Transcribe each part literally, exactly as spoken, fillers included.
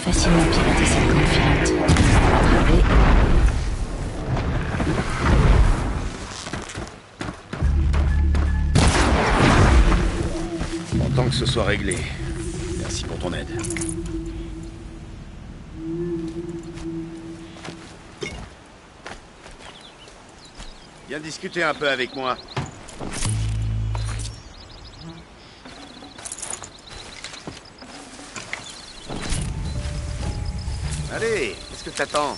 facilement pirater cette grande filante. Allez. Content que ce soit réglé. Merci pour ton aide. Viens discuter un peu avec moi. Allez, qu'est-ce que t'attends?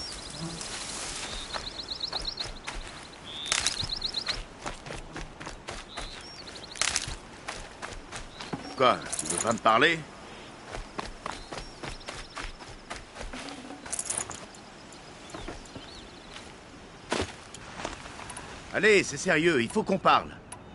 Quoi? Tu veux pas me parler? Allez, c'est sérieux, il faut qu'on parle.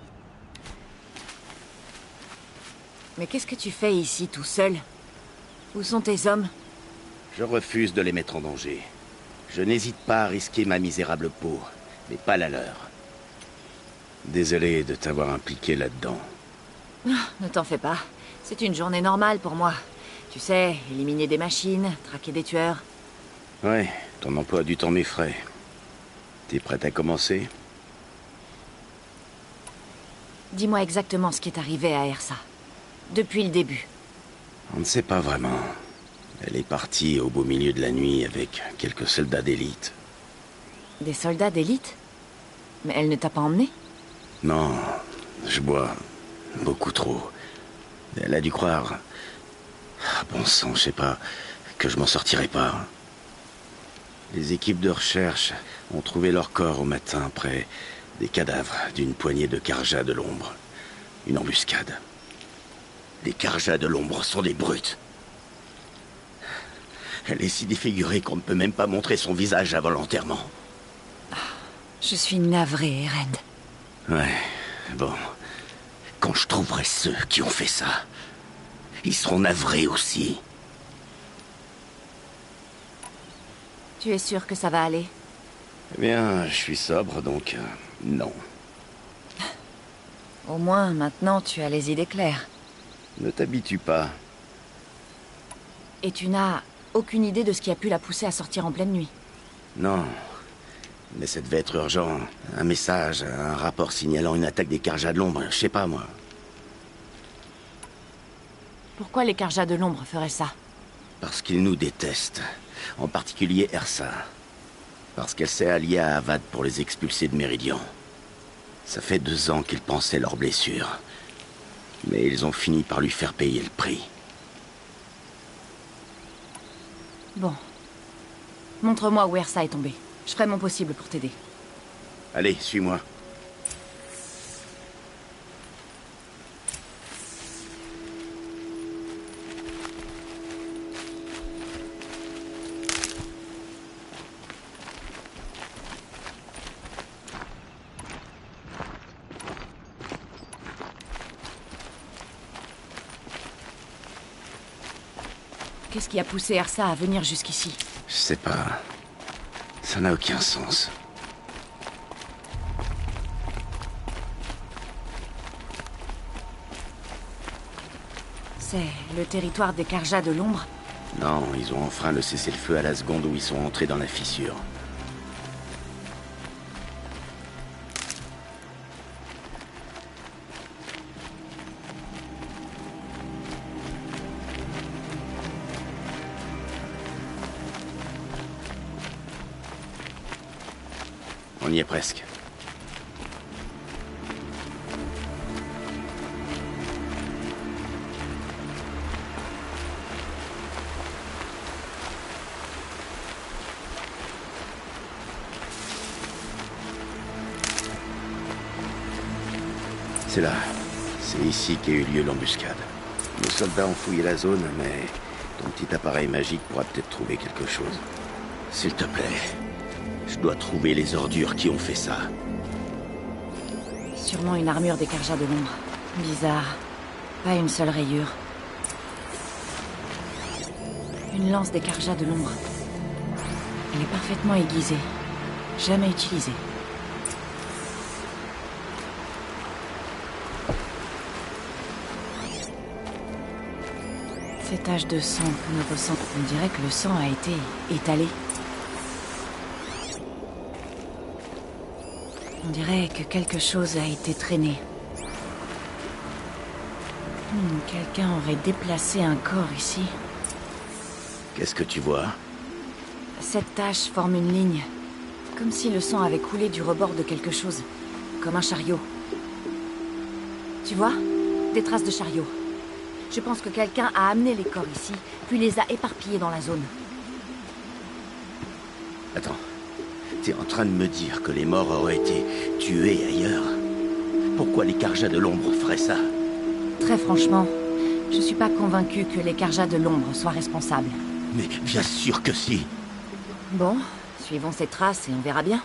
Mais qu'est-ce que tu fais ici, tout seul? Où sont tes hommes? Je refuse de les mettre en danger. Je n'hésite pas à risquer ma misérable peau, mais pas la leur. Désolé de t'avoir impliqué là-dedans. Ne t'en fais pas. C'est une journée normale pour moi. Tu sais, éliminer des machines, traquer des tueurs. Ouais, ton emploi du temps m'effraie. T'es prête à commencer? Dis-moi exactement ce qui est arrivé à Ersa. Depuis le début. On ne sait pas vraiment. Elle est partie au beau milieu de la nuit avec quelques soldats d'élite. Des soldats d'élite? Mais elle ne t'a pas emmené? Non, je bois beaucoup trop. Elle a dû croire... Ah, bon sang, je sais pas, que je m'en sortirais pas. Les équipes de recherche ont trouvé leur corps au matin près des cadavres d'une poignée de Carja de l'ombre. Une embuscade. Les Carja de l'ombre sont des brutes. Elle est si défigurée qu'on ne peut même pas montrer son visage avant l'enterrement. Je suis navrée, Erend. Ouais, bon. Quand je trouverai ceux qui ont fait ça, ils seront navrés aussi. Tu es sûr que ça va aller? Eh bien, je suis sobre, donc euh, non. Au moins, maintenant, tu as les idées claires. Ne t'habitue pas. Et tu n'as aucune idée de ce qui a pu la pousser à sortir en pleine nuit? Non. Mais ça devait être urgent. Un message, un rapport signalant une attaque des Carja de l'ombre, je sais pas moi. Pourquoi les Carja de l'ombre feraient ça? Parce qu'ils nous détestent. En particulier Ersa. Parce qu'elle s'est alliée à Avad pour les expulser de Méridian. Ça fait deux ans qu'ils pensaient leurs blessures. Mais ils ont fini par lui faire payer le prix. Bon. Montre-moi où Ersa est tombée. Je ferai mon possible pour t'aider. Allez, suis-moi. Qu'est-ce qui a poussé Ersa à venir jusqu'ici? Je sais pas. Ça n'a aucun sens. C'est le territoire des Carja de l'ombre? Non, ils ont enfreint le cessez-le-feu à la seconde où ils sont entrés dans la fissure. On y est presque. C'est là. C'est ici qu'a eu lieu l'embuscade. Nos soldats ont fouillé la zone, mais ton petit appareil magique pourra peut-être trouver quelque chose. S'il te plaît. Je dois trouver les ordures qui ont fait ça. Sûrement une armure des Carja de l'ombre. Bizarre. Pas une seule rayure. Une lance des Carja de l'ombre. Elle est parfaitement aiguisée. Jamais utilisée. Ces taches de sang que nous ressentons, on dirait que le sang a été étalé. On dirait que quelque chose a été traîné. Hmm, quelqu'un aurait déplacé un corps ici. Qu'est-ce que tu vois? Cette tache forme une ligne. Comme si le sang avait coulé du rebord de quelque chose. Comme un chariot. Tu vois? Des traces de chariot. Je pense que quelqu'un a amené les corps ici, puis les a éparpillés dans la zone. Attends. T'es en train de me dire que les morts auraient été tués ailleurs? Pourquoi les Carjas de l'ombre feraient ça? Très franchement, je suis pas convaincue que les Carjas de l'ombre soient responsables. Mais bien sûr que si. Bon, suivons ces traces et on verra bien.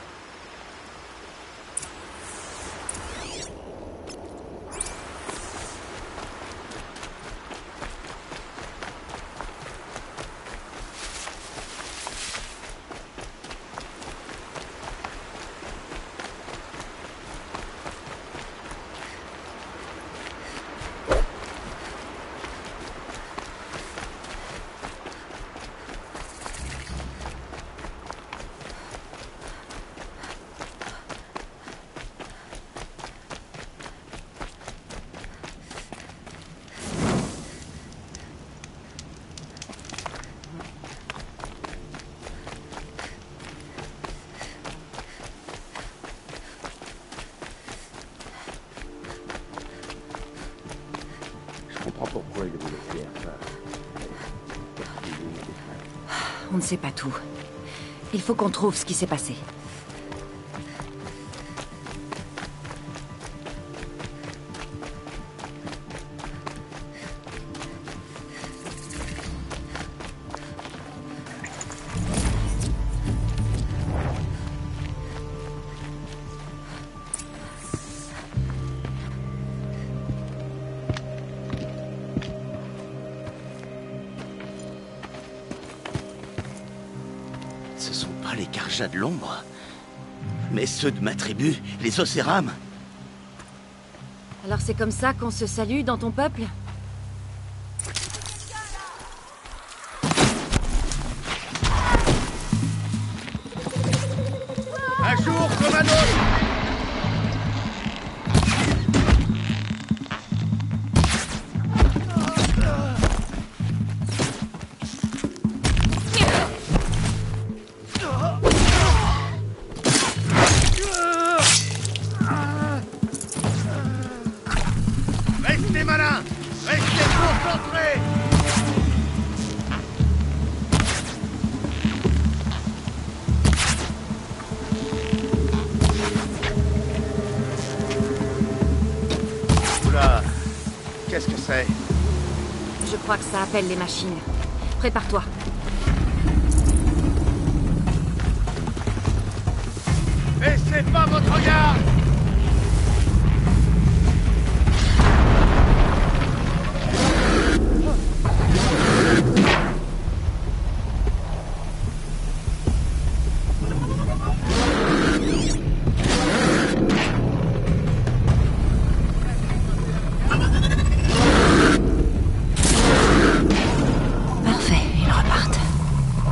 Je comprends pourquoi il voulait faire ça. On ne sait pas tout. Il faut qu'on trouve ce qui s'est passé. Ce sont pas les Carjas de l'ombre, mais ceux de ma tribu, les Océrames. Alors c'est comme ça qu'on se salue dans ton peuple? Un jour comme un autre. Restez malins! Restez concentrés! Oula! Qu'est-ce que c'est? Je crois que ça appelle les machines. Prépare-toi. Baissez pas votre garde! Parfait, ils repartent.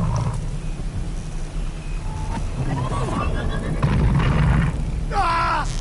Ah!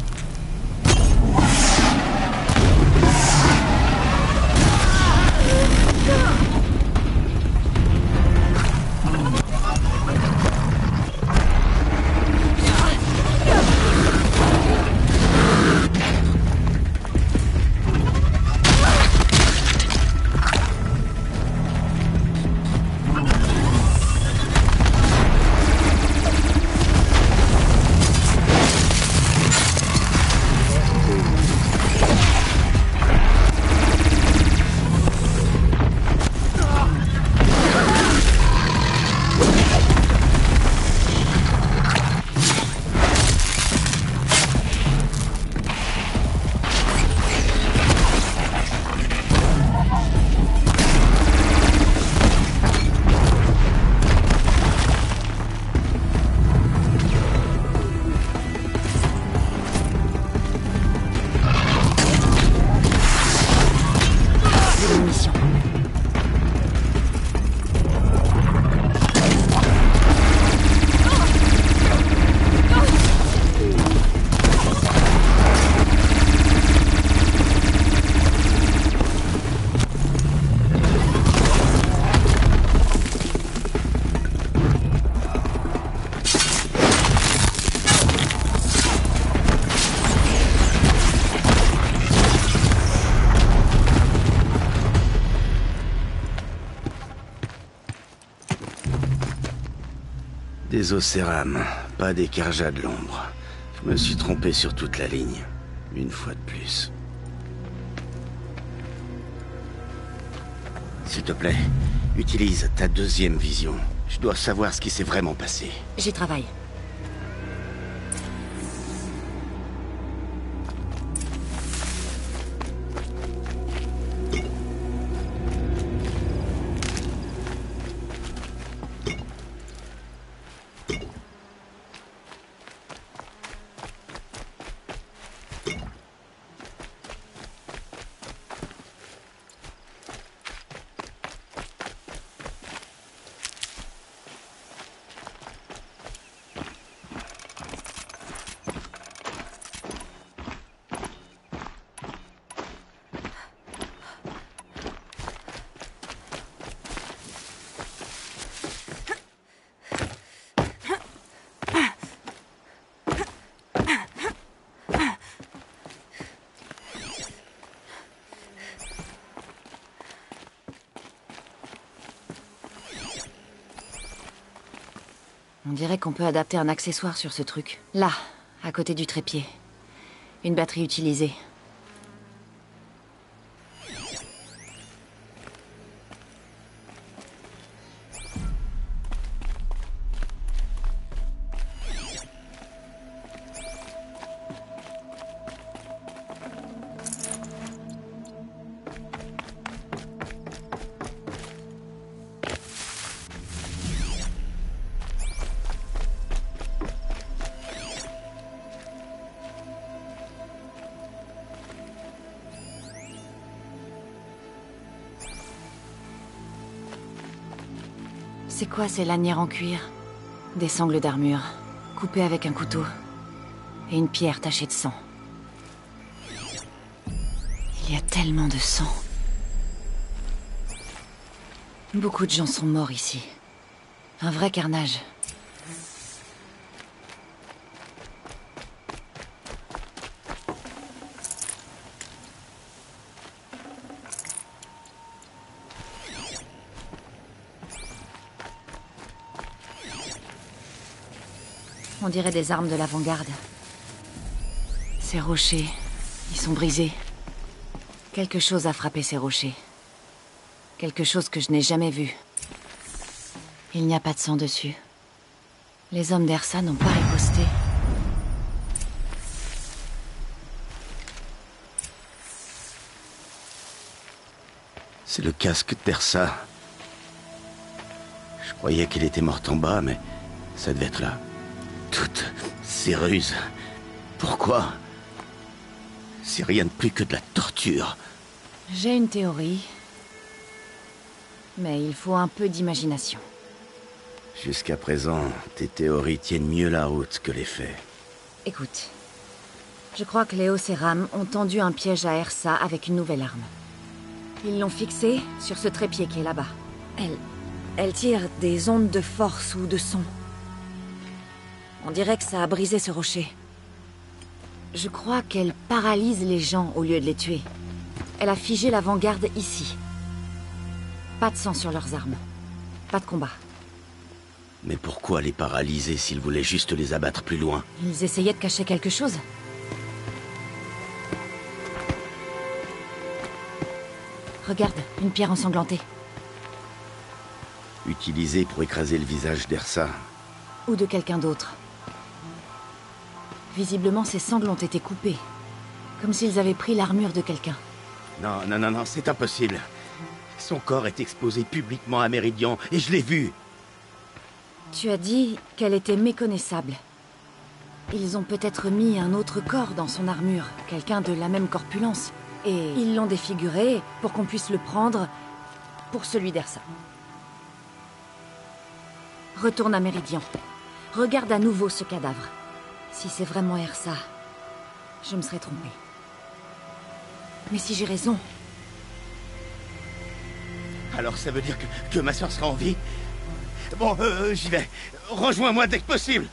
Des Océrames, pas des Carja de l'ombre. Je me suis trompé sur toute la ligne. Une fois de plus. S'il te plaît, utilise ta deuxième vision. Je dois savoir ce qui s'est vraiment passé. J'y travaille. On dirait qu'on peut adapter un accessoire sur ce truc. Là, à côté du trépied. Une batterie utilisée. C'est quoi ces lanières en cuir? Des sangles d'armure, coupées avec un couteau. Et une pierre tachée de sang. Il y a tellement de sang. Beaucoup de gens sont morts ici. Un vrai carnage. On dirait des armes de l'avant-garde. Ces rochers, ils sont brisés. Quelque chose a frappé ces rochers. Quelque chose que je n'ai jamais vu. Il n'y a pas de sang dessus. Les hommes d'Ersa n'ont pas riposté. C'est le casque d'Ersa. Je croyais qu'il était mort en bas, mais ça devait être là. Toutes ces ruses. Pourquoi? C'est rien de plus que de la torture. J'ai une théorie. Mais il faut un peu d'imagination. Jusqu'à présent, tes théories tiennent mieux la route que les faits. Écoute. Je crois que les Océrames ont tendu un piège à Ersa avec une nouvelle arme. Ils l'ont fixée sur ce trépied qui est là-bas. Elle... Elle tire des ondes de force ou de son. On dirait que ça a brisé ce rocher. Je crois qu'elle paralyse les gens au lieu de les tuer. Elle a figé l'avant-garde ici. Pas de sang sur leurs armes. Pas de combat. Mais pourquoi les paralyser s'ils voulaient juste les abattre plus loin? Ils essayaient de cacher quelque chose. Regarde, une pierre ensanglantée. Utilisée pour écraser le visage d'Ersa. Ou de quelqu'un d'autre. Visiblement, ses sangles ont été coupées. Comme s'ils avaient pris l'armure de quelqu'un. Non, non, non, non, c'est impossible. Son corps est exposé publiquement à Méridian, et je l'ai vu. Tu as dit qu'elle était méconnaissable. Ils ont peut-être mis un autre corps dans son armure, quelqu'un de la même corpulence. Et ils l'ont défiguré pour qu'on puisse le prendre pour celui d'Ersa. Retourne à Méridian. Regarde à nouveau ce cadavre. Si c'est vraiment Ersa, je me serais trompée. Mais si j'ai raison... Alors ça veut dire que, que ma sœur sera en vie? Bon, euh, j'y vais. Rejoins-moi dès que possible.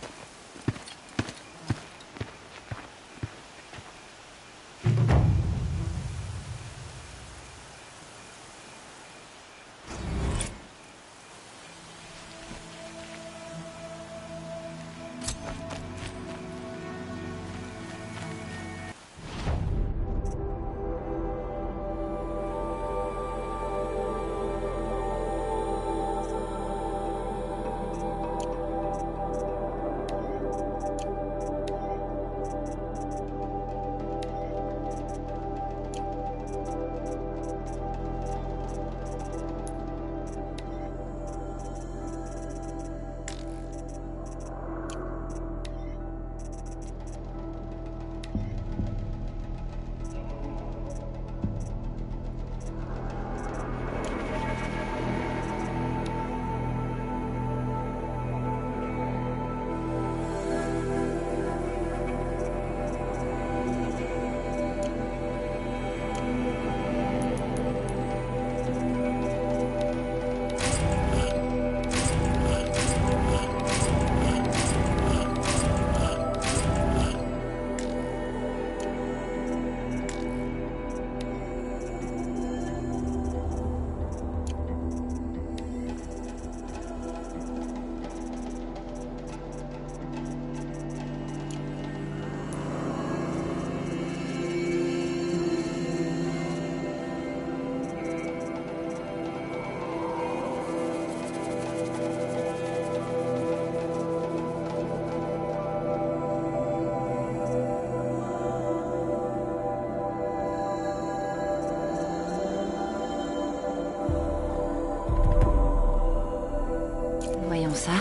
Voyons ça.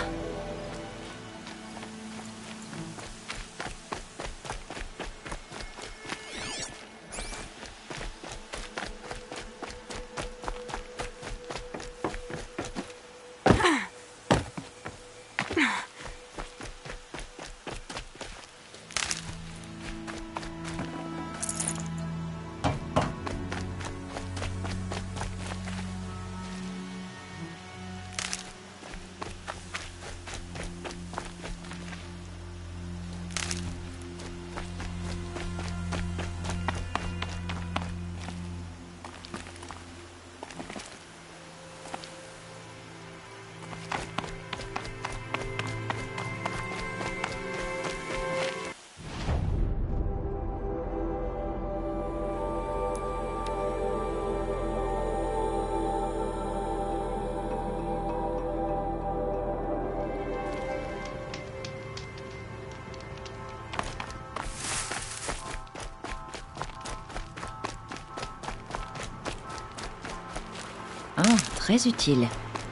Oh, très utile.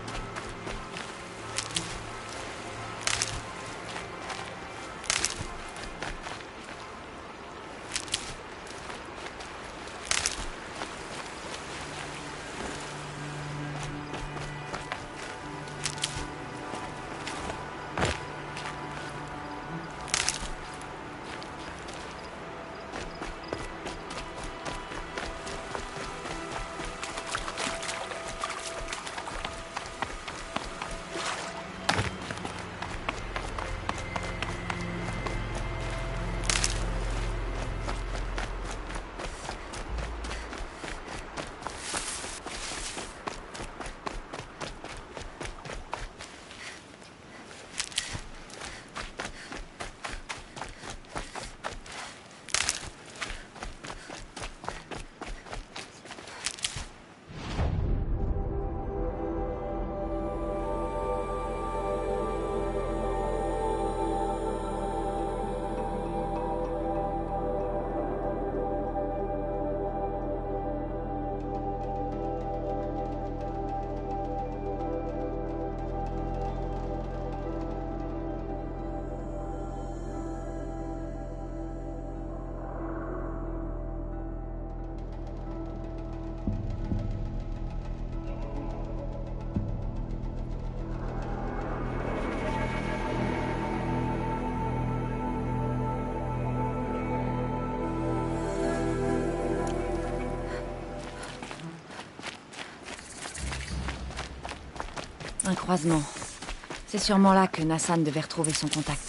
Un croisement. C'est sûrement là que Nassan devait retrouver son contact.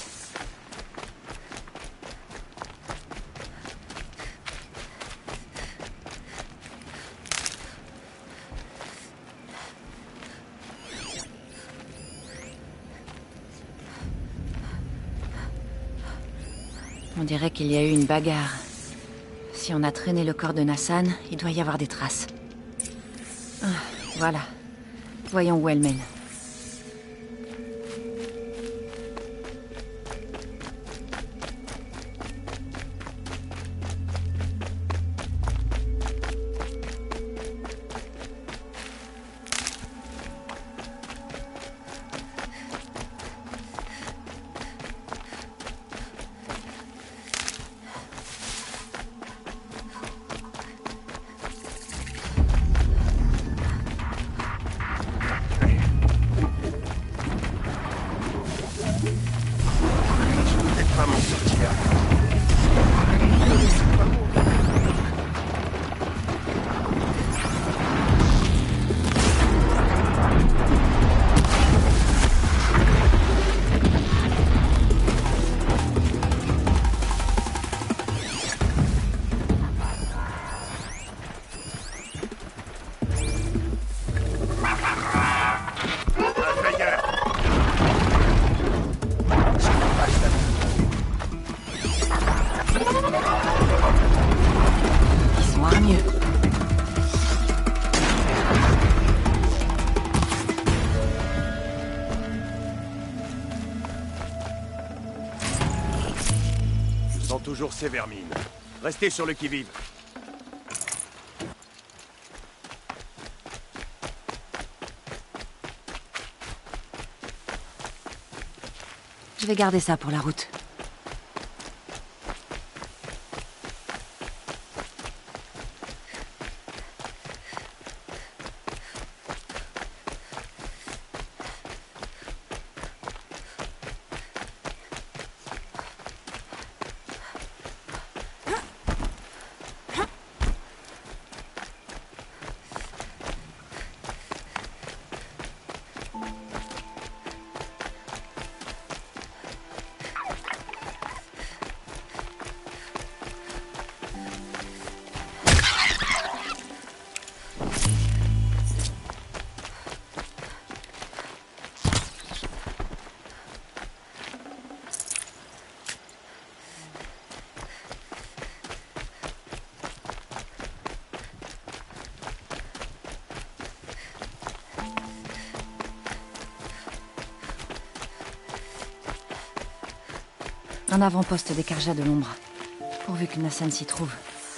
On dirait qu'il y a eu une bagarre. Si on a traîné le corps de Nassan, il doit y avoir des traces. Ah, voilà. Voyons où elle mène. Toujours ces vermines. Restez sur le qui-vive. Je vais garder ça pour la route. Un avant-poste des Carja de l'ombre, pourvu que Nassan s'y trouve.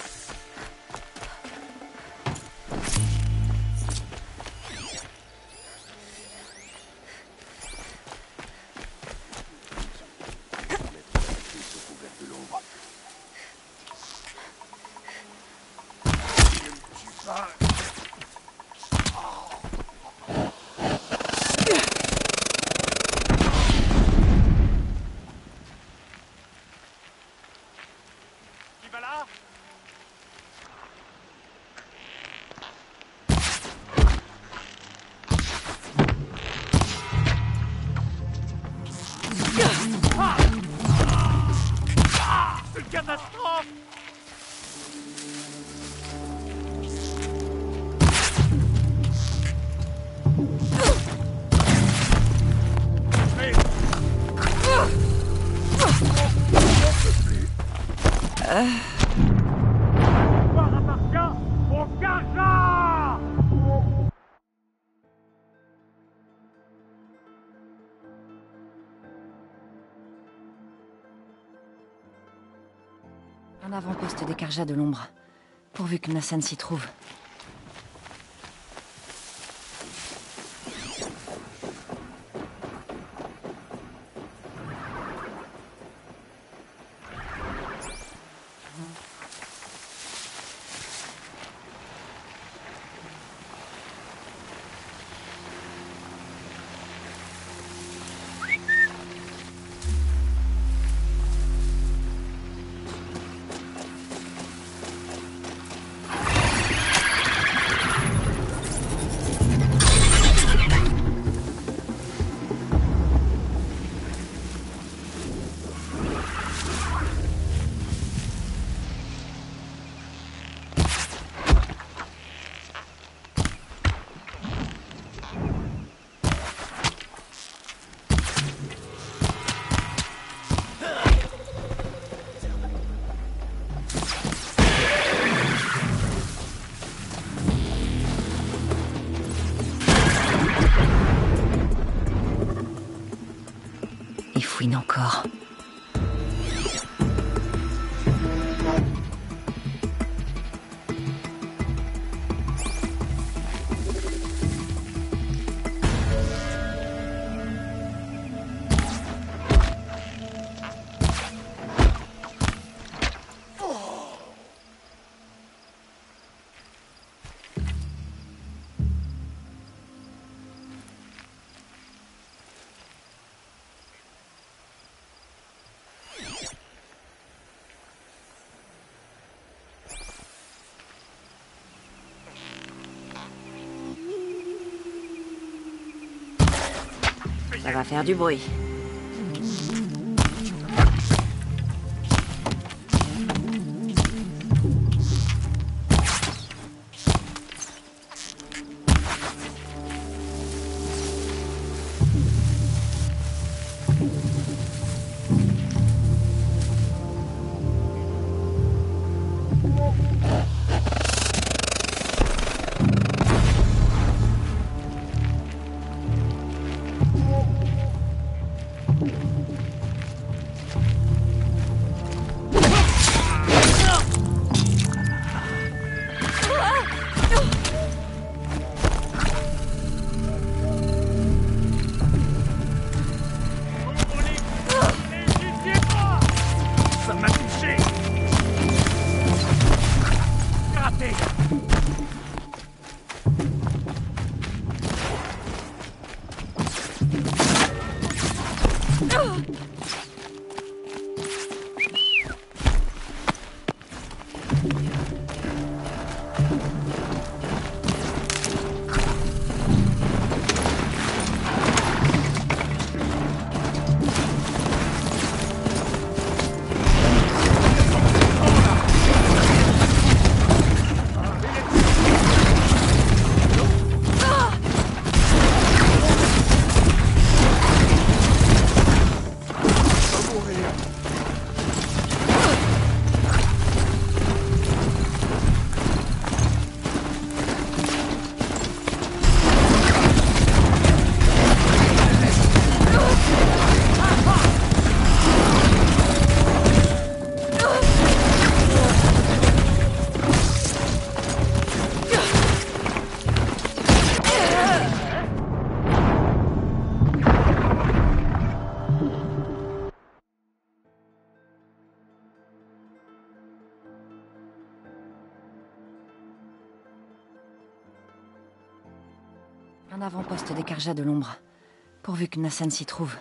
Un avant-poste des Carja de l'ombre, pourvu que Nassan s'y trouve. Il fouine encore. Ça va faire du bruit. Un avant-poste des Carja de l'ombre. Pourvu que Nassan s'y trouve.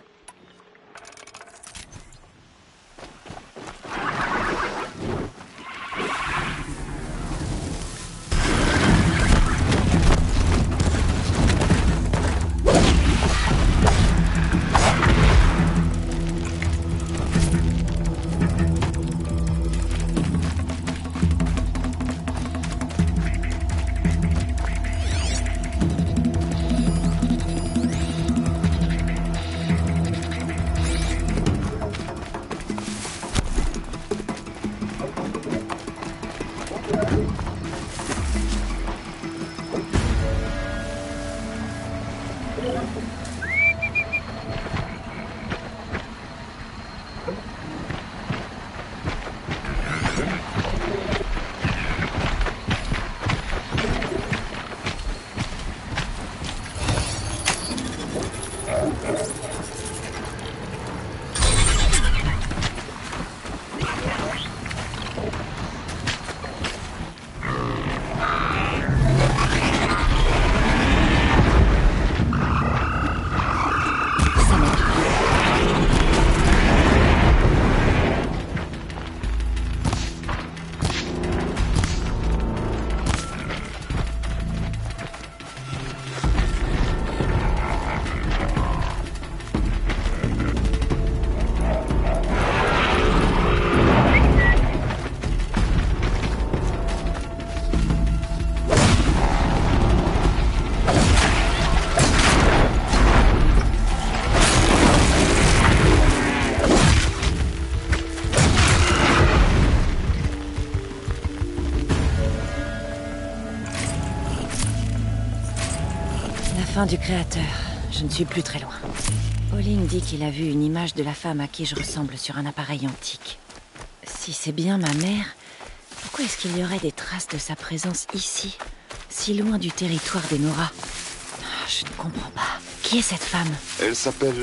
Fin du créateur. Je ne suis plus très loin. Olin dit qu'il a vu une image de la femme à qui je ressemble sur un appareil antique. Si c'est bien ma mère, pourquoi est-ce qu'il y aurait des traces de sa présence ici, si loin du territoire des Nora? Je ne comprends pas. Qui est cette femme? Elle s'appelle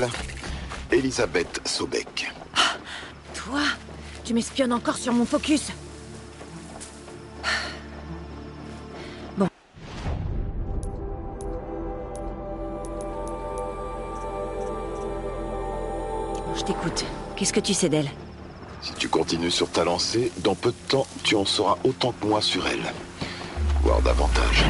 Elisabeth Sobek. Ah, toi? Tu m'espionnes encore sur mon focus? Bon. Je t'écoute. Qu'est-ce que tu sais d'elle? Si tu continues sur ta lancée, dans peu de temps, tu en sauras autant que moi sur elle. Voire davantage.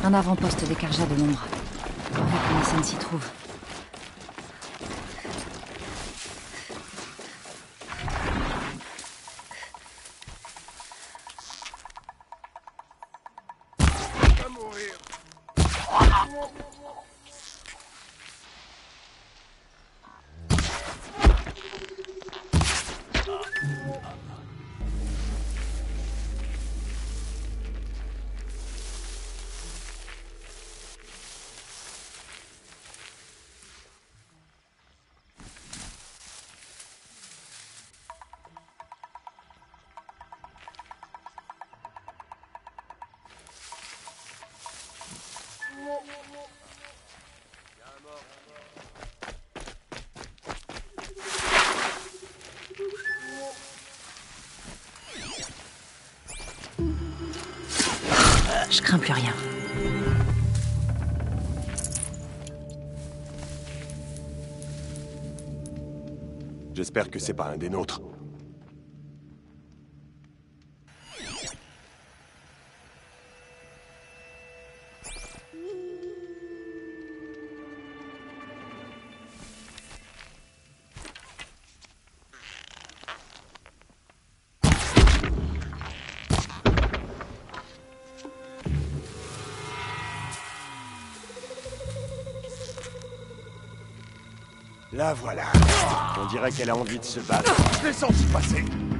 Un avant-poste des Carja de l'ombre. Pourvu que Nissen s'y trouve. Je crains plus rien. J'espère que c'est pas un des nôtres. La voilà. On dirait qu'elle a envie de se battre. Je l'ai senti passer.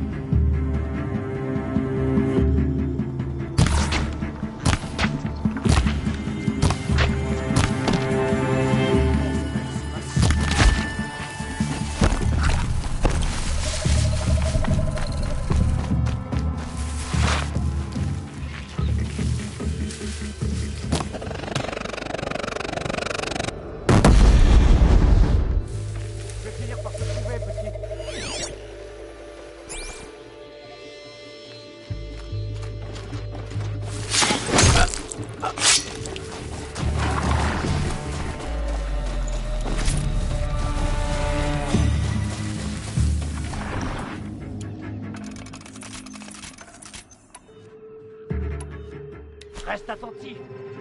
Reste attentif.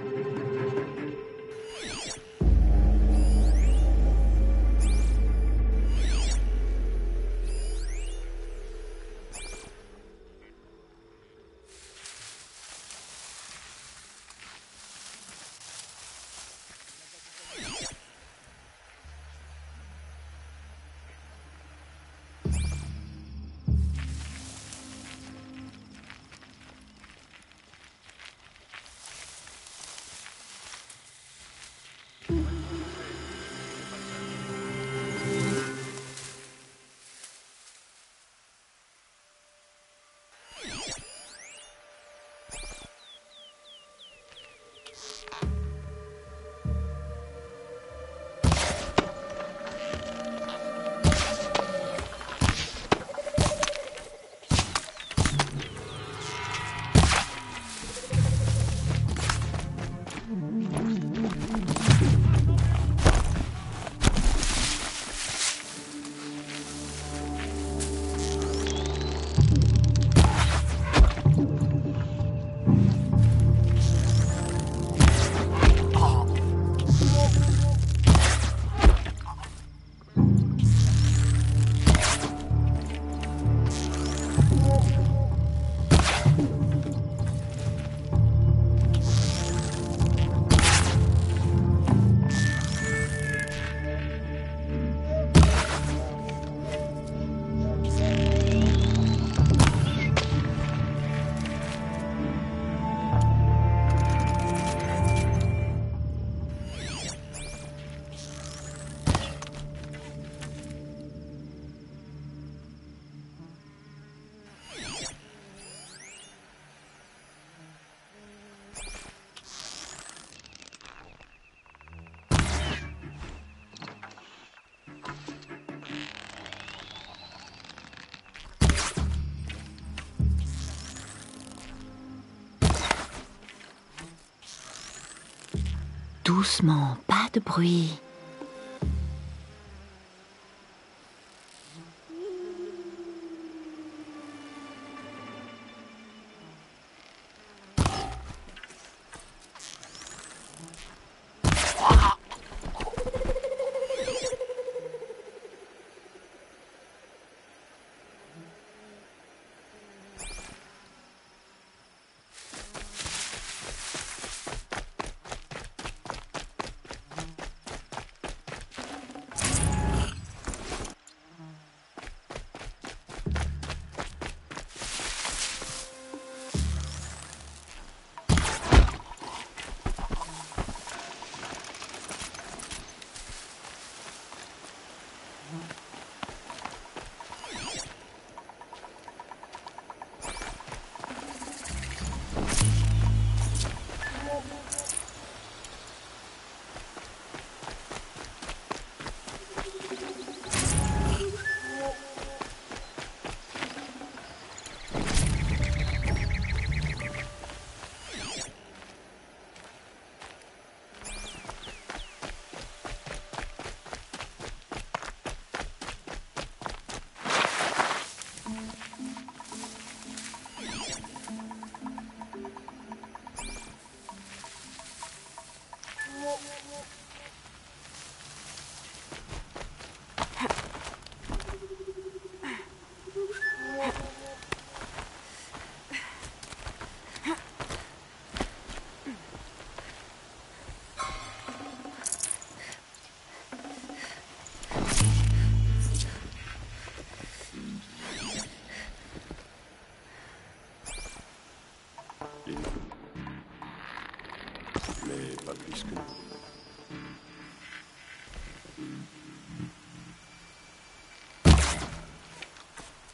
Doucement, pas de bruit.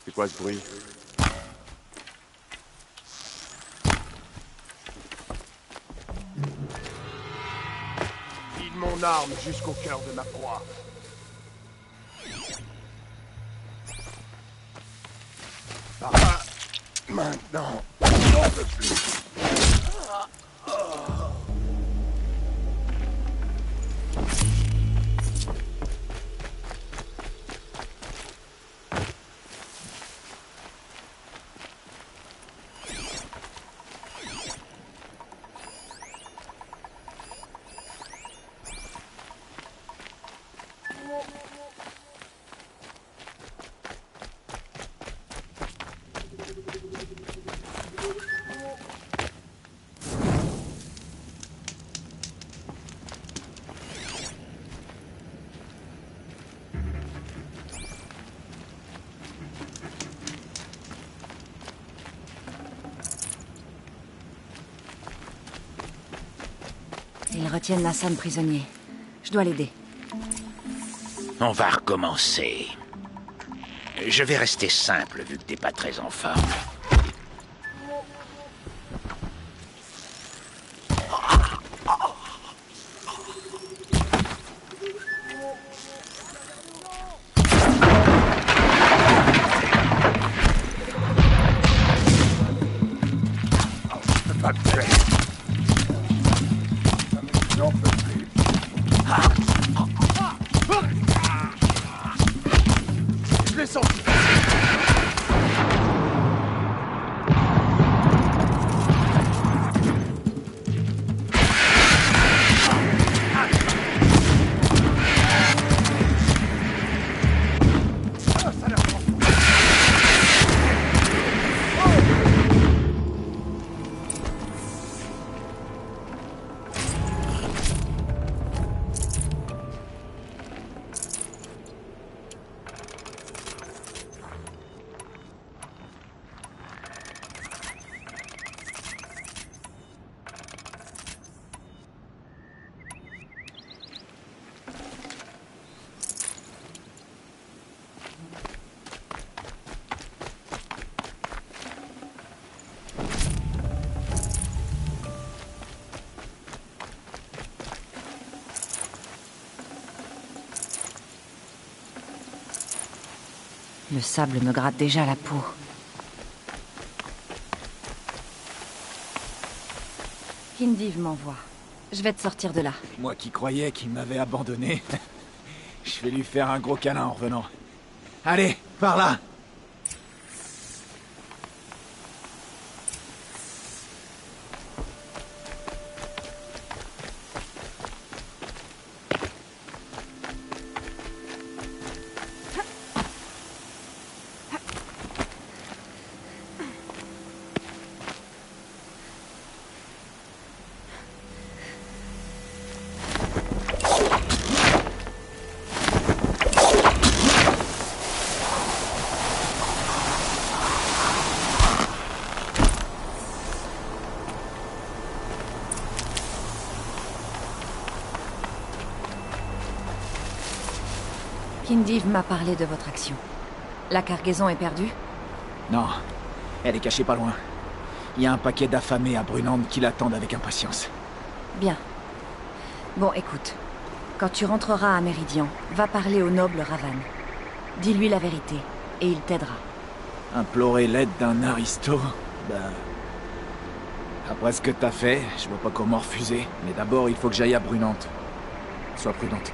C'est quoi ce bruit? Vide mon arme jusqu'au cœur de ma proie. Par là. Maintenant. J'en peux plus. Ils retiennent Nassan prisonnier. Je dois l'aider. On va recommencer. Je vais rester simple vu que t'es pas très en forme. Pas de paix. J'en peux plus. Je l'ai senti. Ah, ça a l'air fort. Le sable me gratte déjà la peau. Kindiv m'envoie. Je vais te sortir de là. Moi qui croyais qu'il m'avait abandonné. Je vais lui faire un gros câlin en revenant. Allez, par là! Kindiv m'a parlé de votre action. La cargaison est perdue? Non, elle est cachée pas loin. Il y a un paquet d'affamés à Brunand qui l'attendent avec impatience. Bien. Bon, écoute. Quand tu rentreras à Méridian, va parler au noble Ravan. Dis-lui la vérité, et il t'aidera. Implorer l'aide d'un aristo? Ben... Après ce que t'as fait, je vois pas comment refuser. Mais d'abord, il faut que j'aille à Brunand. Sois prudente.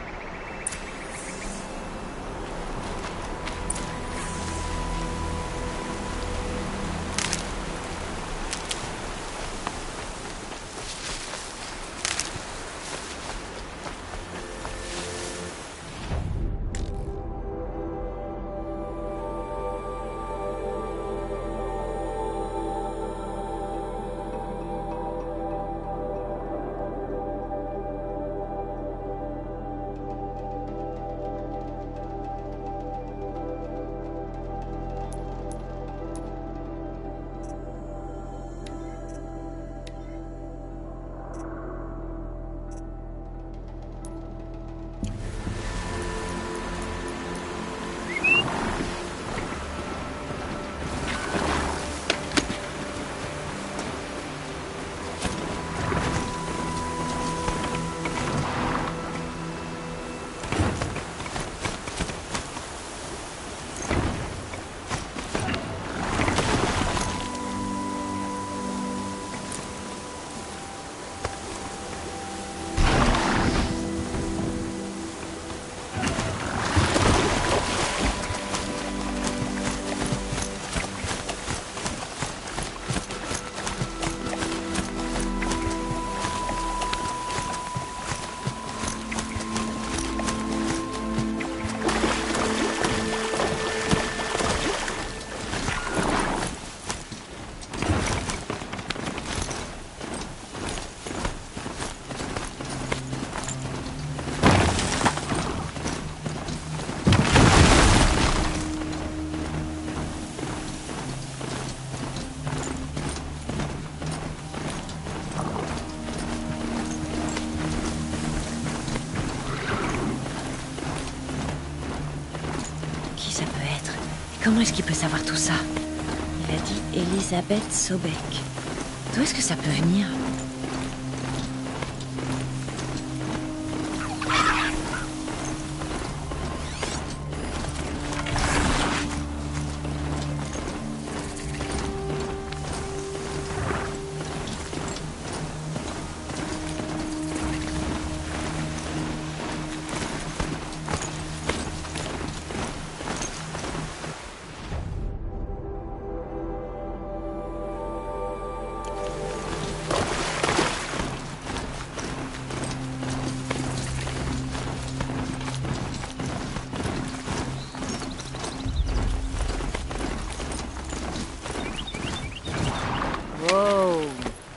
Comment est-ce qu'il peut savoir tout ça? Il a dit Elisabeth Sobek. D'où est-ce que ça peut venir? Wow.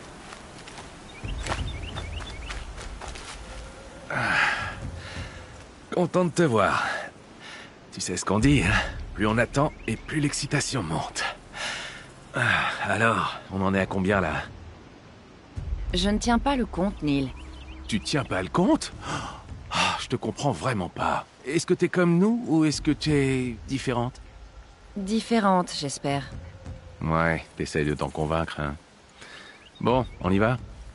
Content de te voir. Tu sais ce qu'on dit, hein? Plus on attend et plus l'excitation monte. Ah, alors, on en est à combien là? Je ne tiens pas le compte, Neil. Tu tiens pas le compte? Ah, je te comprends vraiment pas. Est-ce que t'es comme nous ou est-ce que t'es différente? Différente, j'espère. Ouais, t'essayes de t'en convaincre, hein. Bon, on y va?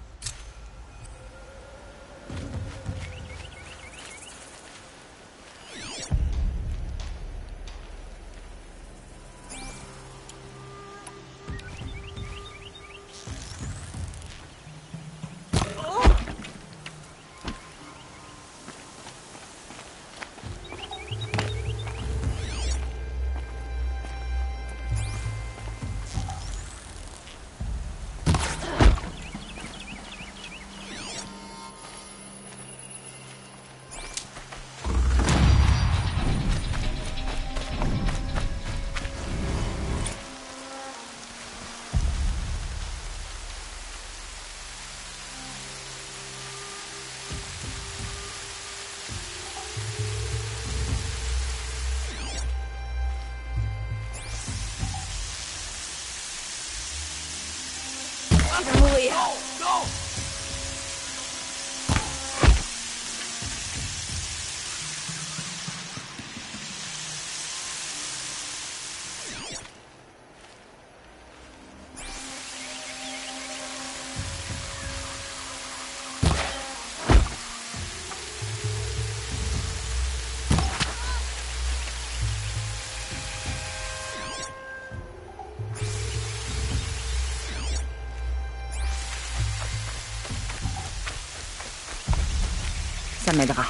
Ça m'aidera.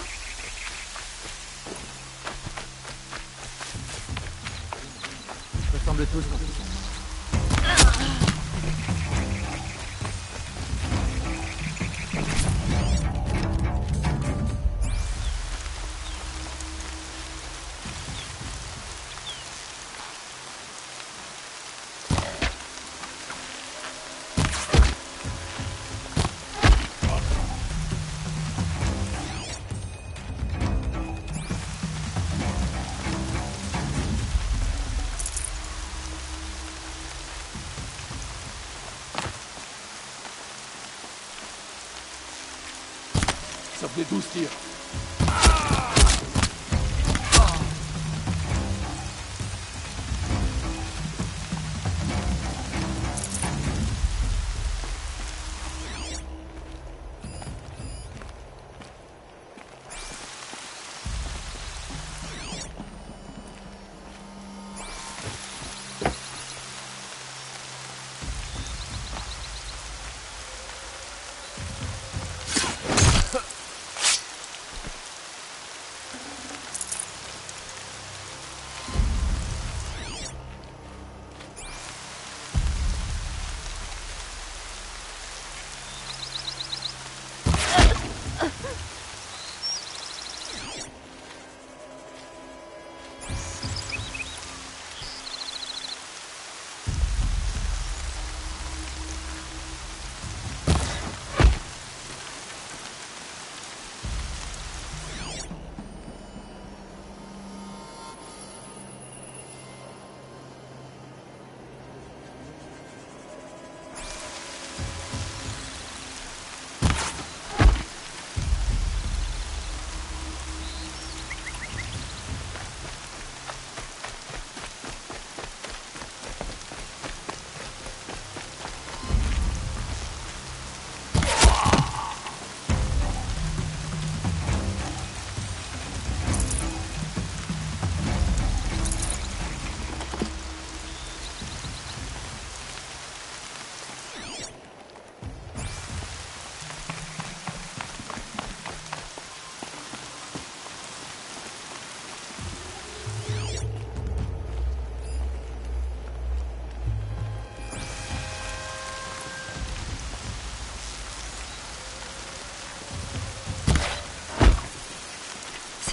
Ils ressemblent tous quand ils sont morts. Ça fait douze tirs.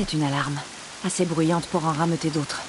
C'est une alarme. Assez bruyante pour en rameuter d'autres.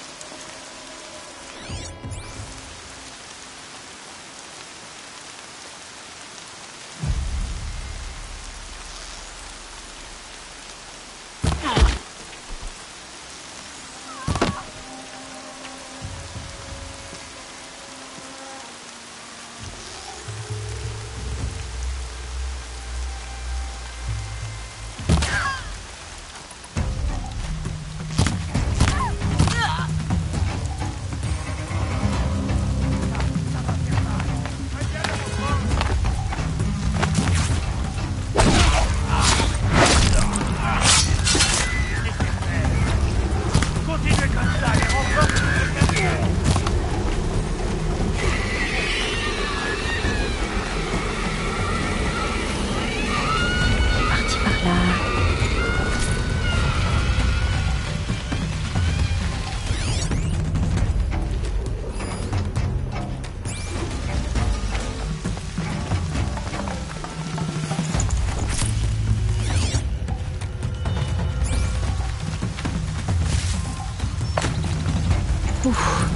Ouf.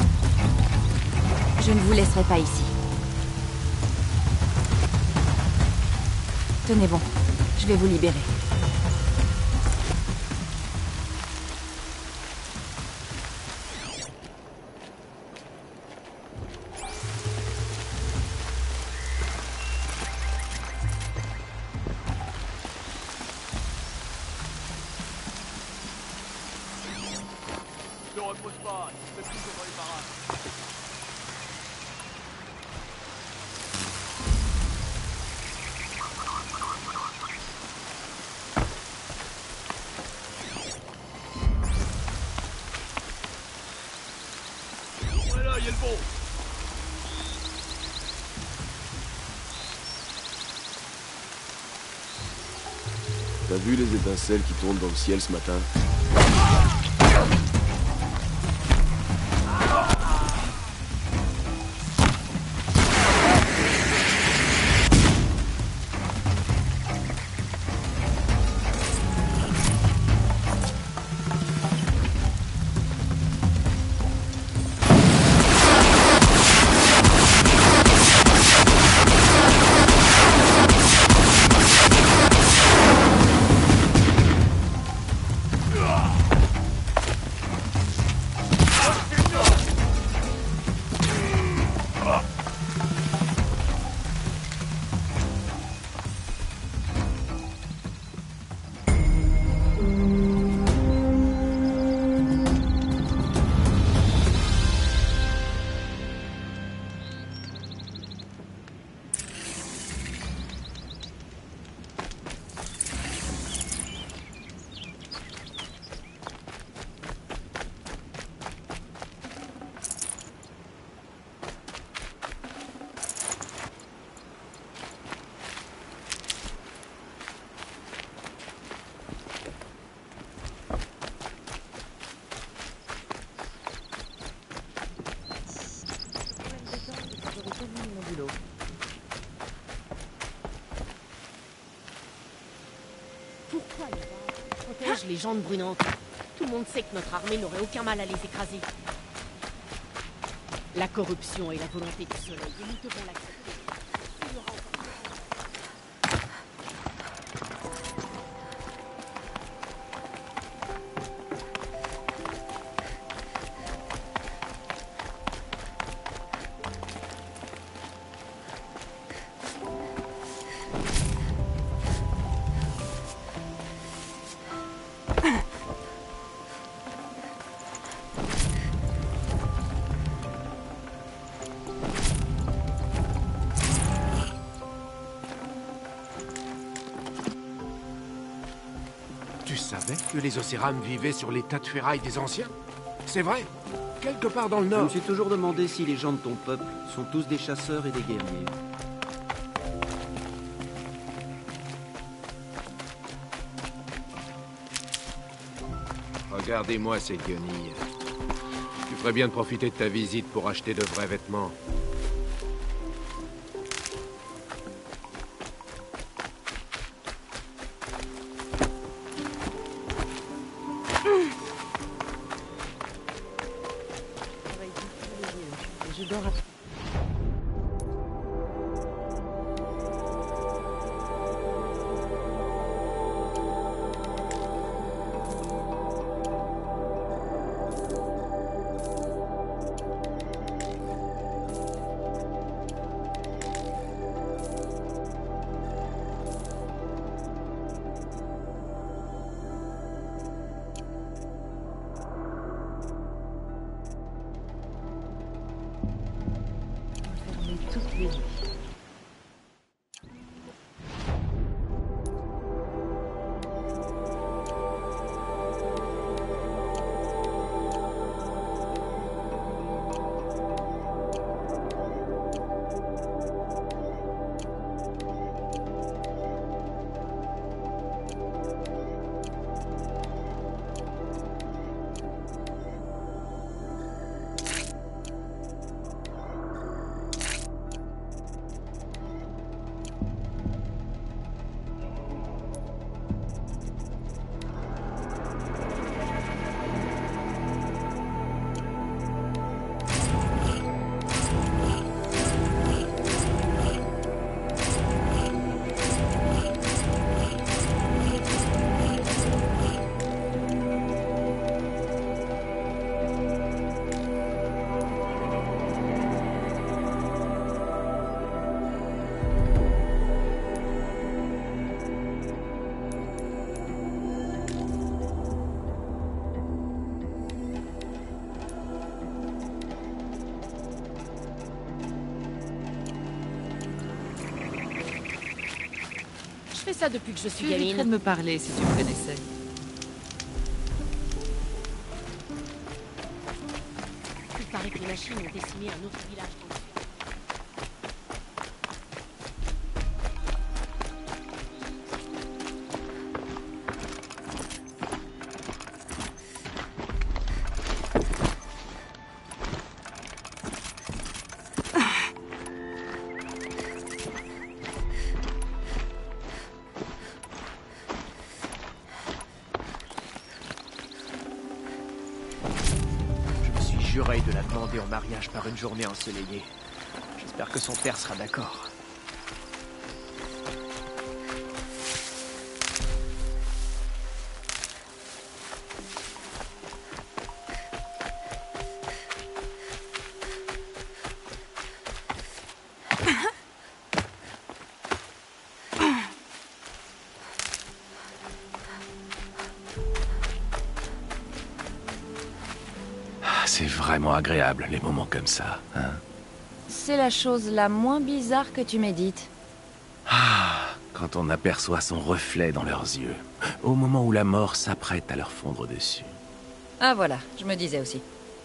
Je ne vous laisserai pas ici. Tenez bon, je vais vous libérer. Ne repose pas, il fait toujours dans les parages. Voilà, il y a le bon. T'as vu les étincelles qui tournent dans le ciel ce matin? Pourquoi les gars protège les gens de brûlantes? Tout le monde sait que notre armée n'aurait aucun mal à les écraser. La corruption et la volonté du soleil, et nous devons l'accepter. Il y aura encore... Tu savais que les Océrames vivaient sur les tas de ferraille des anciens? C'est vrai? Quelque part dans le Je me nord. suis toujours demandé si les gens de ton peuple sont tous des chasseurs et des guerriers. Regardez-moi ces guenilles. Tu ferais bien de profiter de ta visite pour acheter de vrais vêtements. Oui. Je fais ça depuis que je suis Tu éviterais gamine. de me parler si tu me connaissais. Il paraît que les machines ont décimé un autre village dans le sud. Juré de la demander en mariage par une journée ensoleillée. J'espère que son père sera d'accord. C'est vraiment agréable, les moments comme ça, hein? C'est la chose la moins bizarre que tu m'aies dite. Ah, quand on aperçoit son reflet dans leurs yeux, au moment où la mort s'apprête à leur fondre dessus. Ah voilà, je me disais aussi.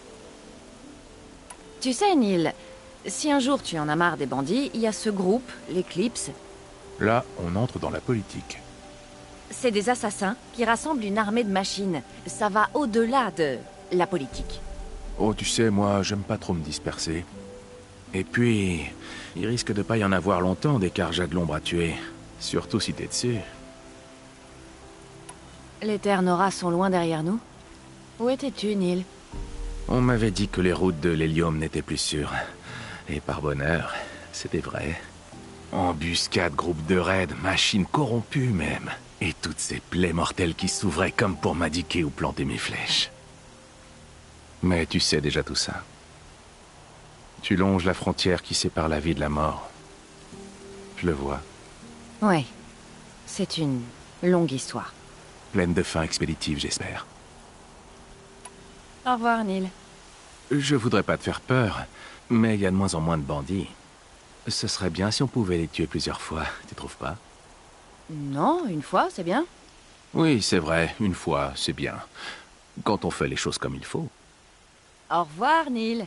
Tu sais, Neil, si un jour tu en as marre des bandits, il y a ce groupe, l'Eclipse. Là, on entre dans la politique. C'est des assassins qui rassemblent une armée de machines. Ça va au-delà de la politique. Oh, tu sais, moi, j'aime pas trop me disperser. Et puis, il risque de pas y en avoir longtemps des Carjas de l'ombre à tuer. Surtout si t'es dessus. Les Terre-Nora sont loin derrière nous. Où étais-tu, Neil? On m'avait dit que les routes de l'hélium n'étaient plus sûres. Et par bonheur, c'était vrai. Embuscade, groupe de raids, machines corrompues même. Et toutes ces plaies mortelles qui s'ouvraient comme pour m'indiquer où planter mes flèches. Mais tu sais déjà tout ça. Tu longes la frontière qui sépare la vie de la mort. Je le vois. Ouais. C'est une longue histoire. Pleine de fins expéditives, j'espère. Au revoir, Neil. Je voudrais pas te faire peur, mais il y a de moins en moins de bandits. Ce serait bien si on pouvait les tuer plusieurs fois, tu trouves pas? Non, une fois, c'est bien. Oui, c'est vrai, une fois, c'est bien. Quand on fait les choses comme il faut. Au revoir, Neil.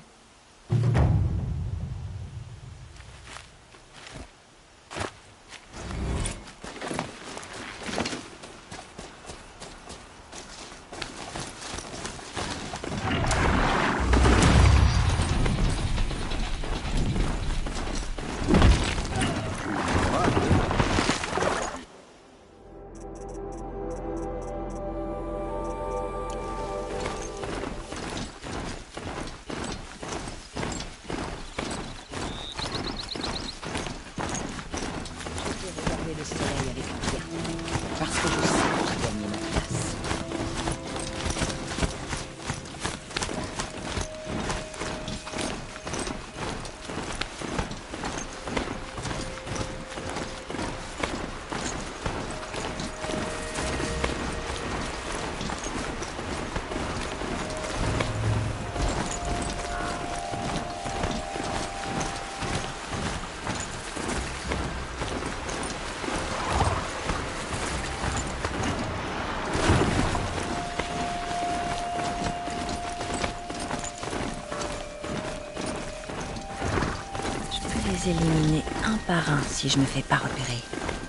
les éliminer un par un si je me fais pas repérer.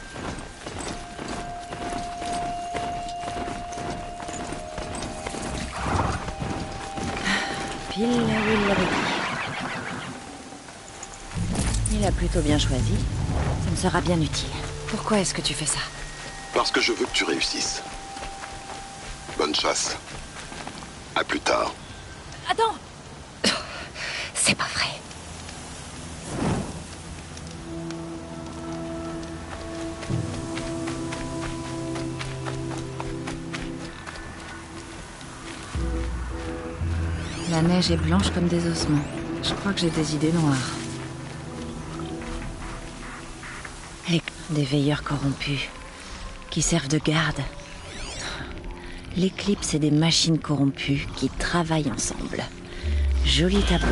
Pile là où il l'avait dit. Il a plutôt bien choisi. Ça me sera bien utile. Pourquoi est-ce que tu fais ça? Parce que je veux que tu réussisses. Bonne chasse. À plus tard. Attends! C'est pas vrai. La neige est blanche comme des ossements. Je crois que j'ai des idées noires. Les... Des veilleurs corrompus, qui servent de garde. L'éclipse et des machines corrompues qui travaillent ensemble. Joli tableau.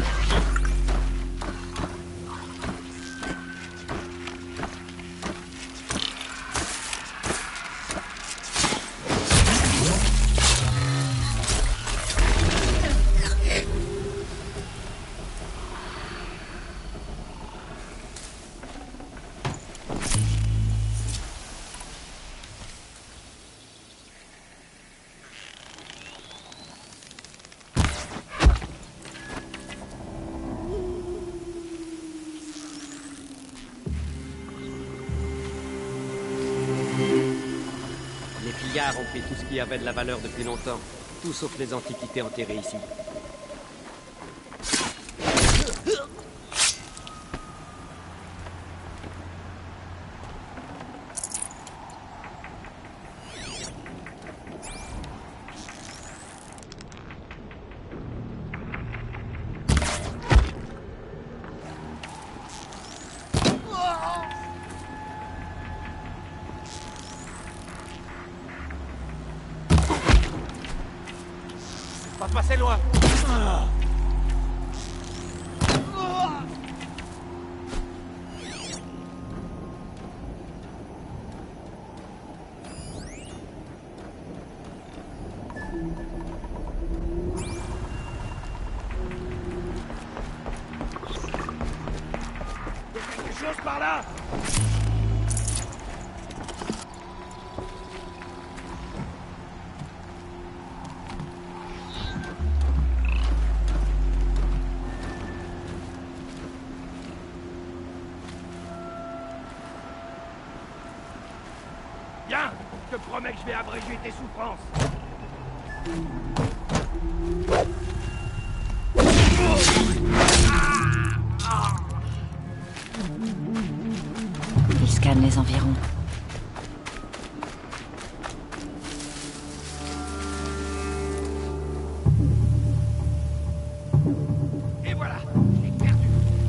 Les pillards ont pris tout ce qui avait de la valeur depuis longtemps. Tout sauf les antiquités enterrées ici. Pas passer loin. Il y a quelque chose par là. Viens, je te promets que je vais abréger tes souffrances. Il scanne les environs. Et voilà, je l'ai perdu.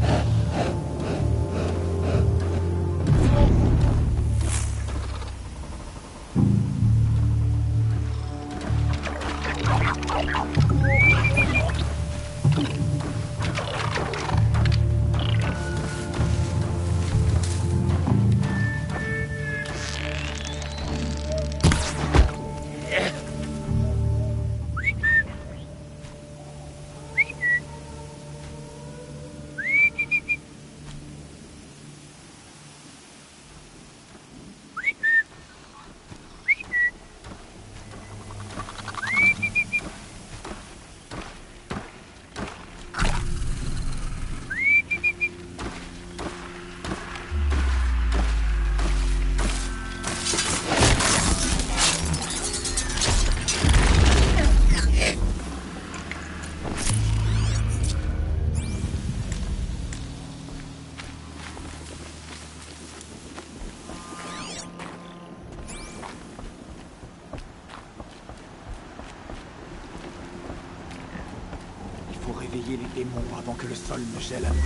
Il faut réveiller les démons avant que le sol ne gèle à nouveau.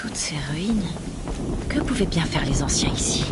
Toutes ces ruines... Que pouvaient bien faire les anciens ici?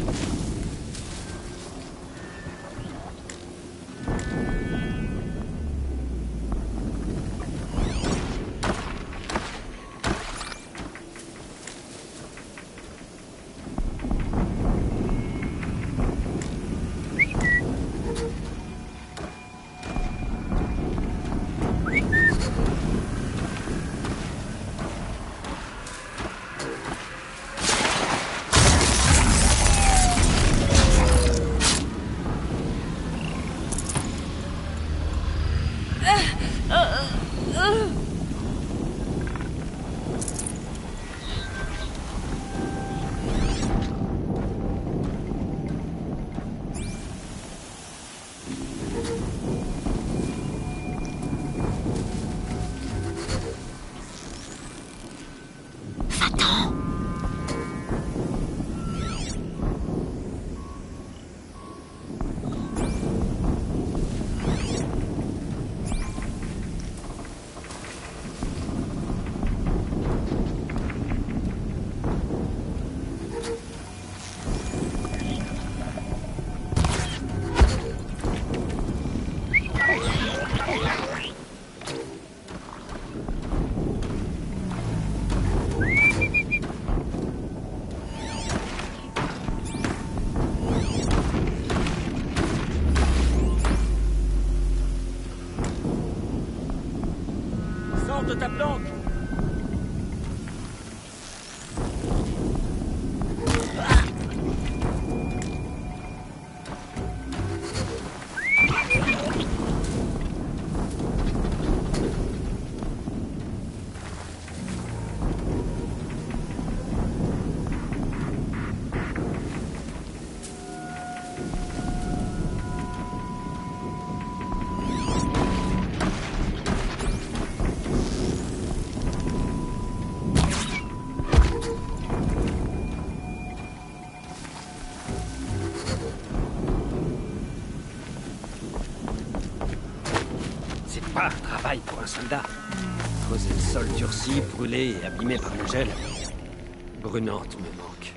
De ta planque. Pas un travail pour un soldat. Creuser le sol durci, brûlé et abîmé par le gel. Brunante me manque.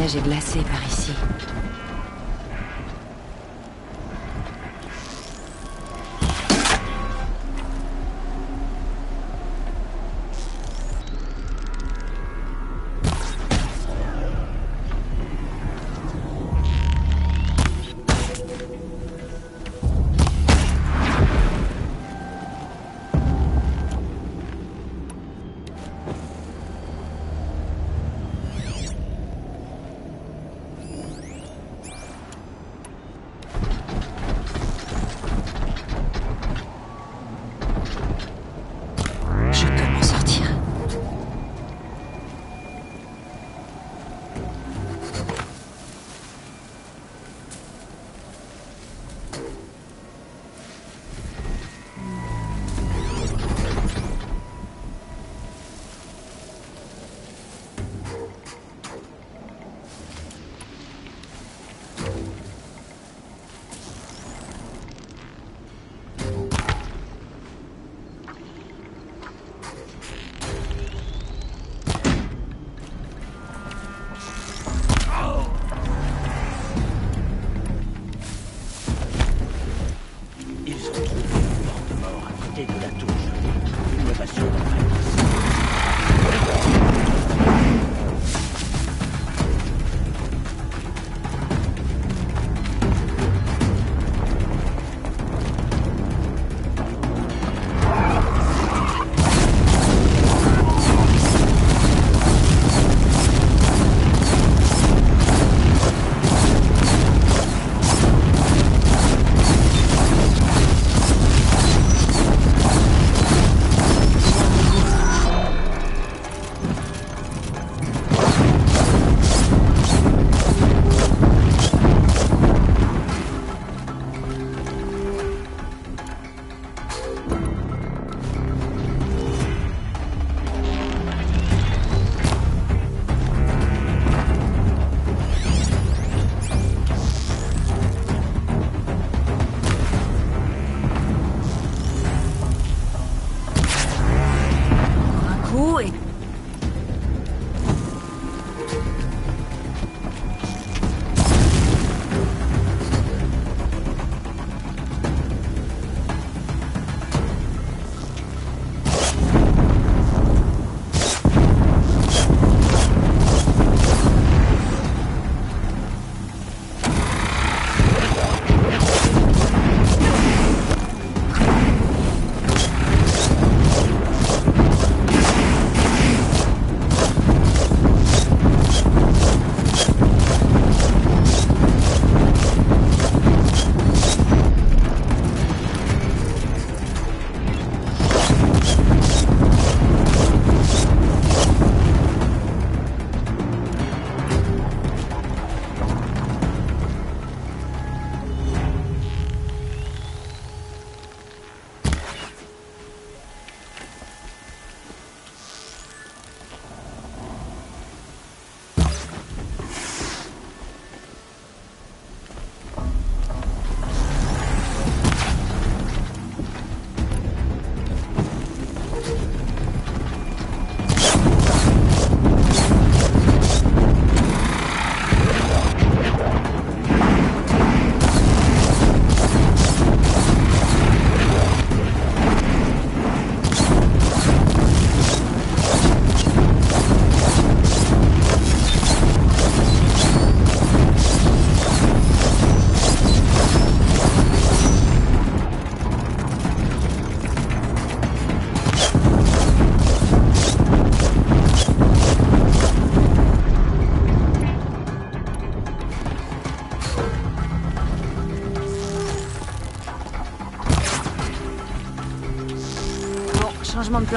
neige est glacée par ici. Changement de plan.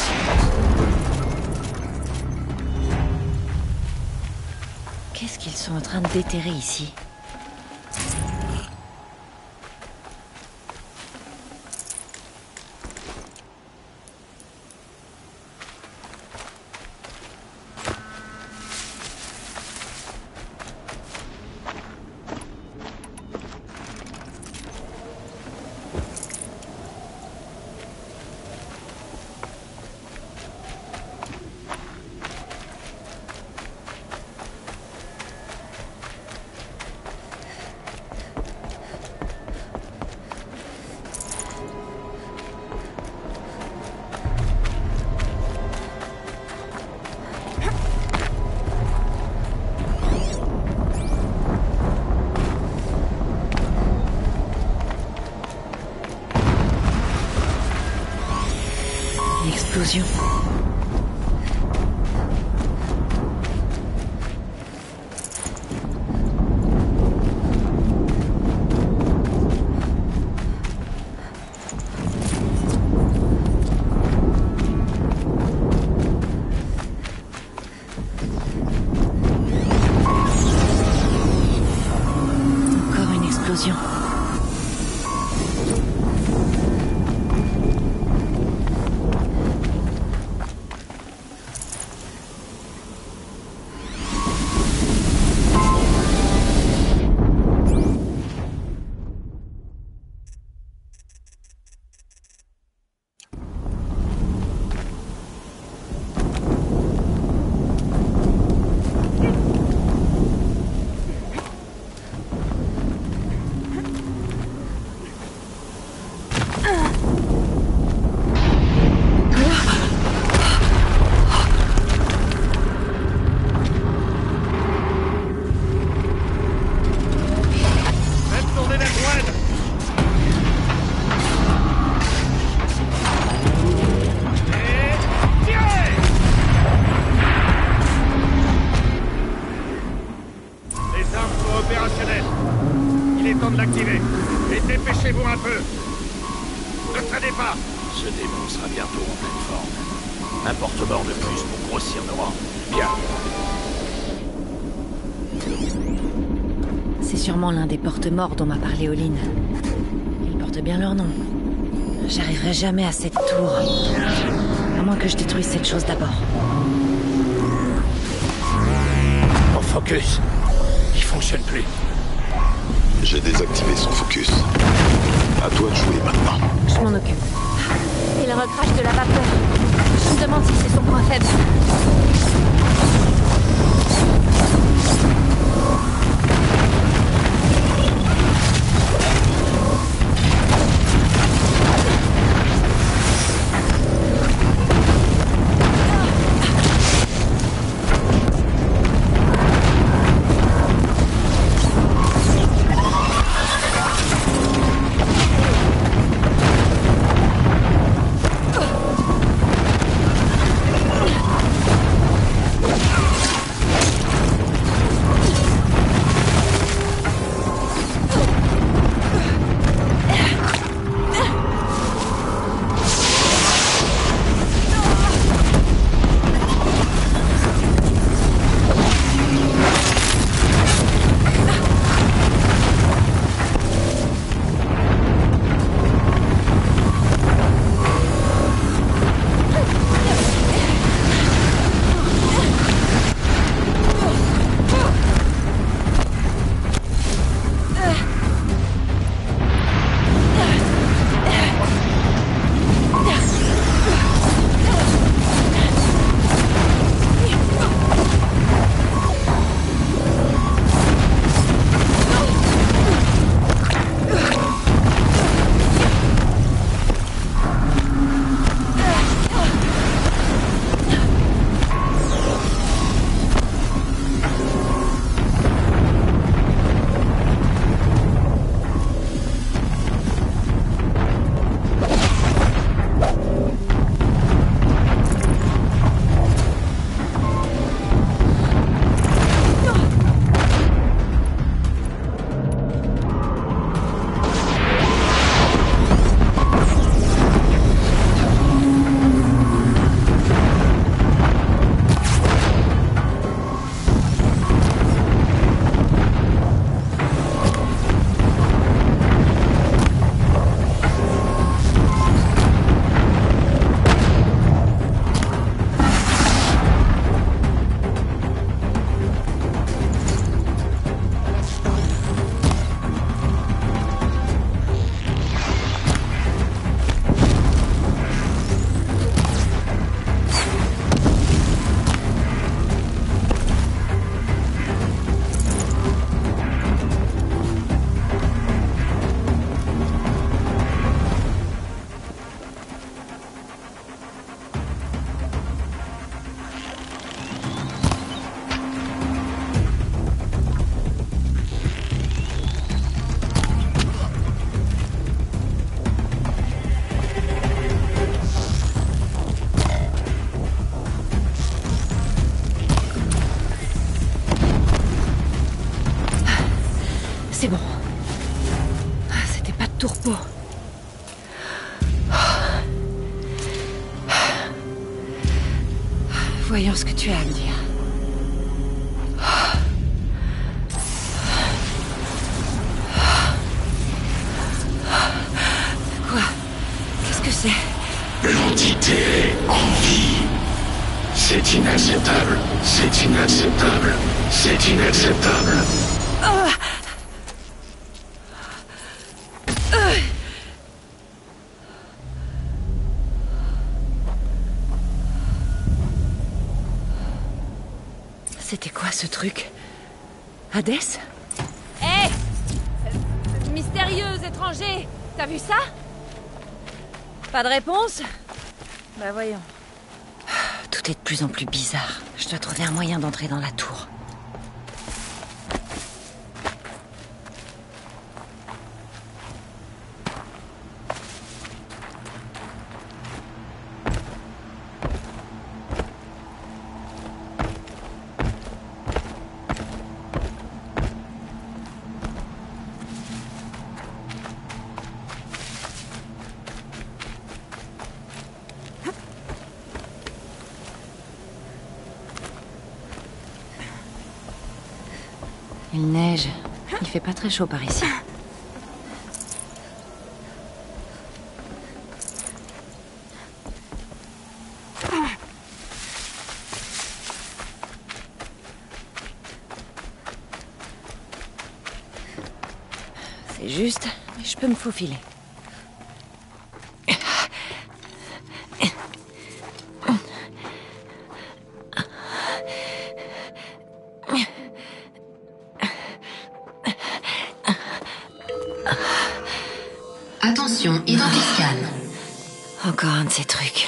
Qu'est-ce qu'ils sont en train de déterrer ici? explosion. Encore une explosion. Dépêchez-vous un peu. Ne traînez pas. Ce démon sera bientôt en pleine forme. Un porte-mort de plus pour grossir nos rangs. Bien. C'est sûrement l'un des porte-morts dont m'a parlé Olin. Ils portent bien leur nom. J'arriverai jamais à cette tour. À moins que je détruise cette chose d'abord. Mon focus. Il fonctionne plus. J'ai désactivé son focus. À toi de jouer maintenant. Je m'en occupe. Il recrache de la vapeur. Je me demande si c'est son point faible. C'est bon. C'était pas de tourpeau. Voyons ce que tu as à me dire. Quoi? Qu'est-ce que c'est? L'entité en vie. C'est inacceptable. C'est inacceptable. C'est inacceptable. Ah! C'était quoi ce truc? Hadès? Hé hey Mystérieux étranger! T'as vu ça? Pas de réponse? Bah voyons. Tout est de plus en plus bizarre. Je dois trouver un moyen d'entrer dans la tour. Il neige. Il fait pas très chaud par ici. C'est juste, mais je peux me faufiler. Attention, identiscan. Encore un de ces trucs.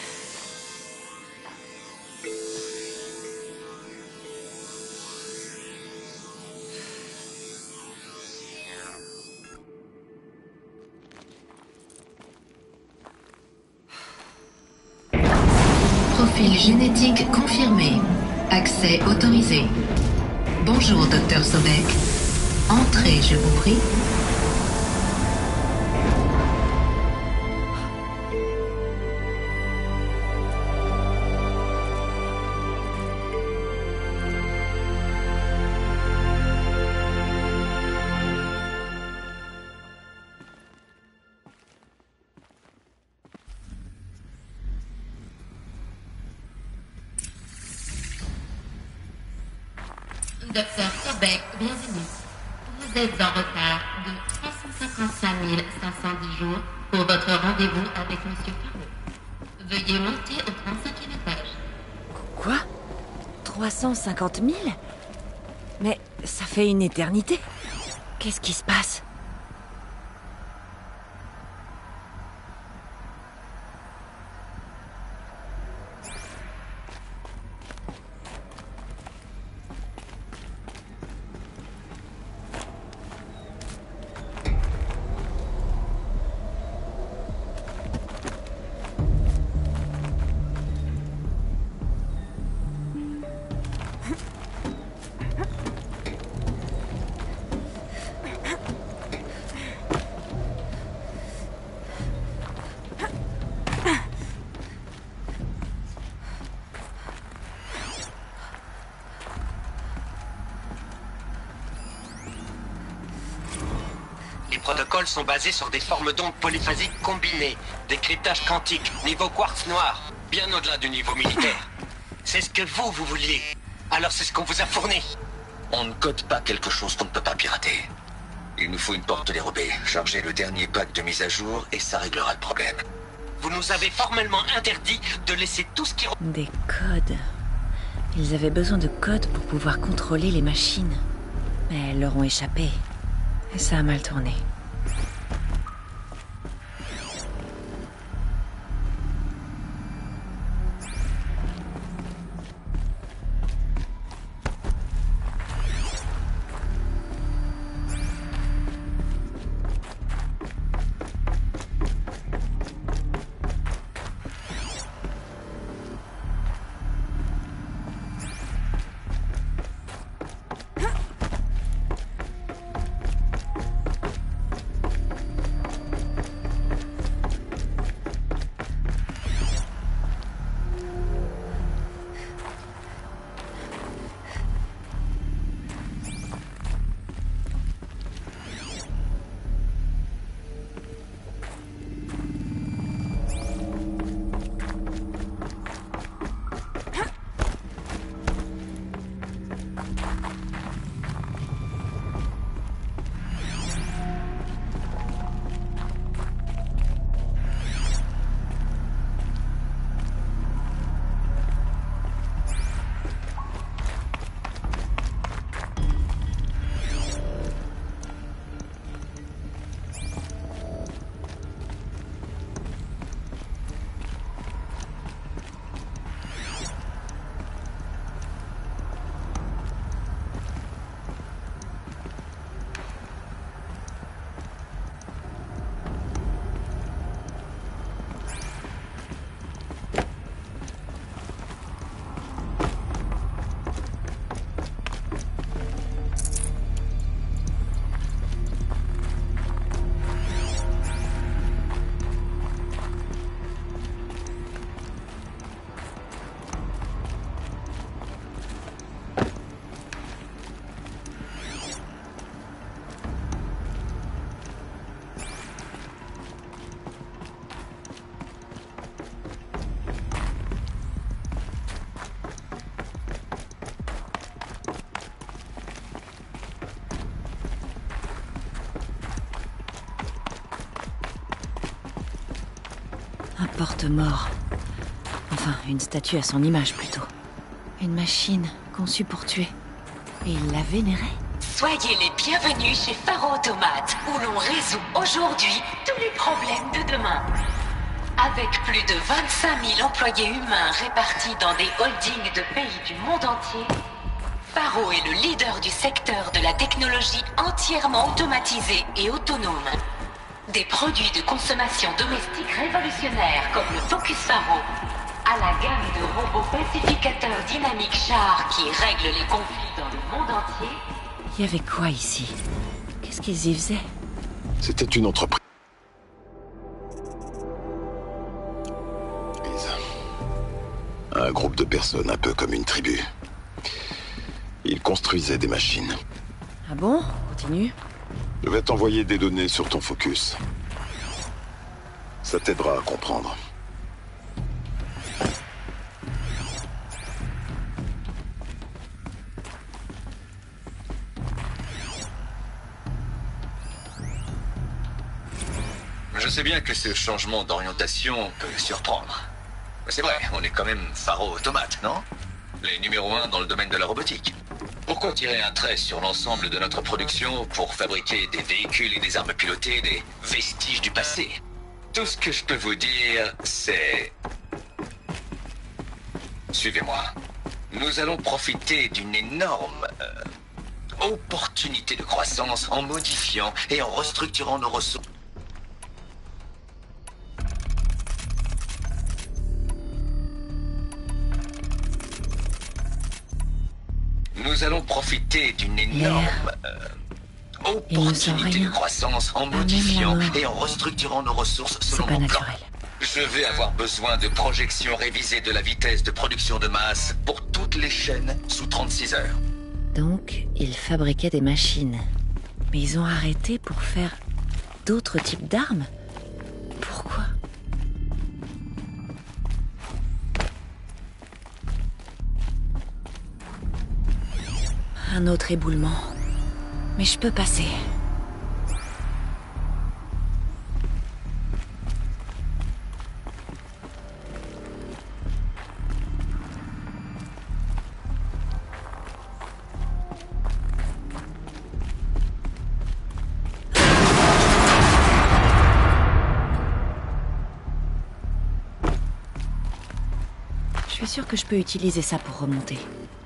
Profil génétique confirmé. Accès autorisé. Bonjour, docteur Sobek. Entrez, je vous prie. Docteur Sobek, bienvenue. Vous êtes en retard de trois cent cinquante-cinq mille cinq cent dix jours pour votre rendez-vous avec Monsieur Carlo. Veuillez monter au trente-cinquième étage. Quoi? trois cent cinquante mille? Mais ça fait une éternité. Qu'est-ce qui se passe? Les protocoles sont basés sur des formes d'ondes polyphasiques combinées, des cryptages quantiques, niveau quartz noir, bien au-delà du niveau militaire. C'est ce que vous, vous vouliez. Alors c'est ce qu'on vous a fourni. On ne code pas quelque chose qu'on ne peut pas pirater. Il nous faut une porte dérobée. Chargez le dernier pack de mise à jour et ça réglera le problème. Vous nous avez formellement interdit de laisser tout ce qui... Des codes. Ils avaient besoin de codes pour pouvoir contrôler les machines. Mais elles leur ont échappé. Et ça a mal tourné. porte-mort. Enfin, une statue à son image, plutôt. Une machine conçue pour tuer. Et il la vénérait. Soyez les bienvenus chez Faro Automate, où l'on résout aujourd'hui tous les problèmes de demain. Avec plus de vingt-cinq mille employés humains répartis dans des holdings de pays du monde entier, Faro est le leader du secteur de la technologie entièrement automatisée et autonome. Des produits de consommation domestique révolutionnaires comme le Focus Faro, à la gamme de robots pacificateurs dynamiques chars qui règlent les conflits dans le monde entier. Il y avait quoi ici? Qu'est-ce qu'ils y faisaient? C'était une entreprise. Un groupe de personnes, un peu comme une tribu. Ils construisaient des machines. Ah bon? Continue. Je vais t'envoyer des données sur ton Focus. Ça t'aidera à comprendre. Je sais bien que ce changement d'orientation peut surprendre. Mais c'est vrai, on est quand même Faro Automate, non? Les numéros un dans le domaine de la robotique. Pourquoi tirer un trait sur l'ensemble de notre production pour fabriquer des véhicules et des armes pilotées, des vestiges du passé? Tout ce que je peux vous dire, c'est... Suivez-moi. Nous allons profiter d'une énorme euh, opportunité de croissance en modifiant et en restructurant nos ressources. Nous allons profiter d'une énorme euh, opportunité de croissance en modifiant et en restructurant nos ressources selon mon plan. Je vais avoir besoin de projections révisées de la vitesse de production de masse pour toutes les chaînes sous trente-six heures. Donc, ils fabriquaient des machines. Mais ils ont arrêté pour faire d'autres types d'armes? Pourquoi? Un autre éboulement. Mais je peux passer. Je suis sûre que je peux utiliser ça pour remonter.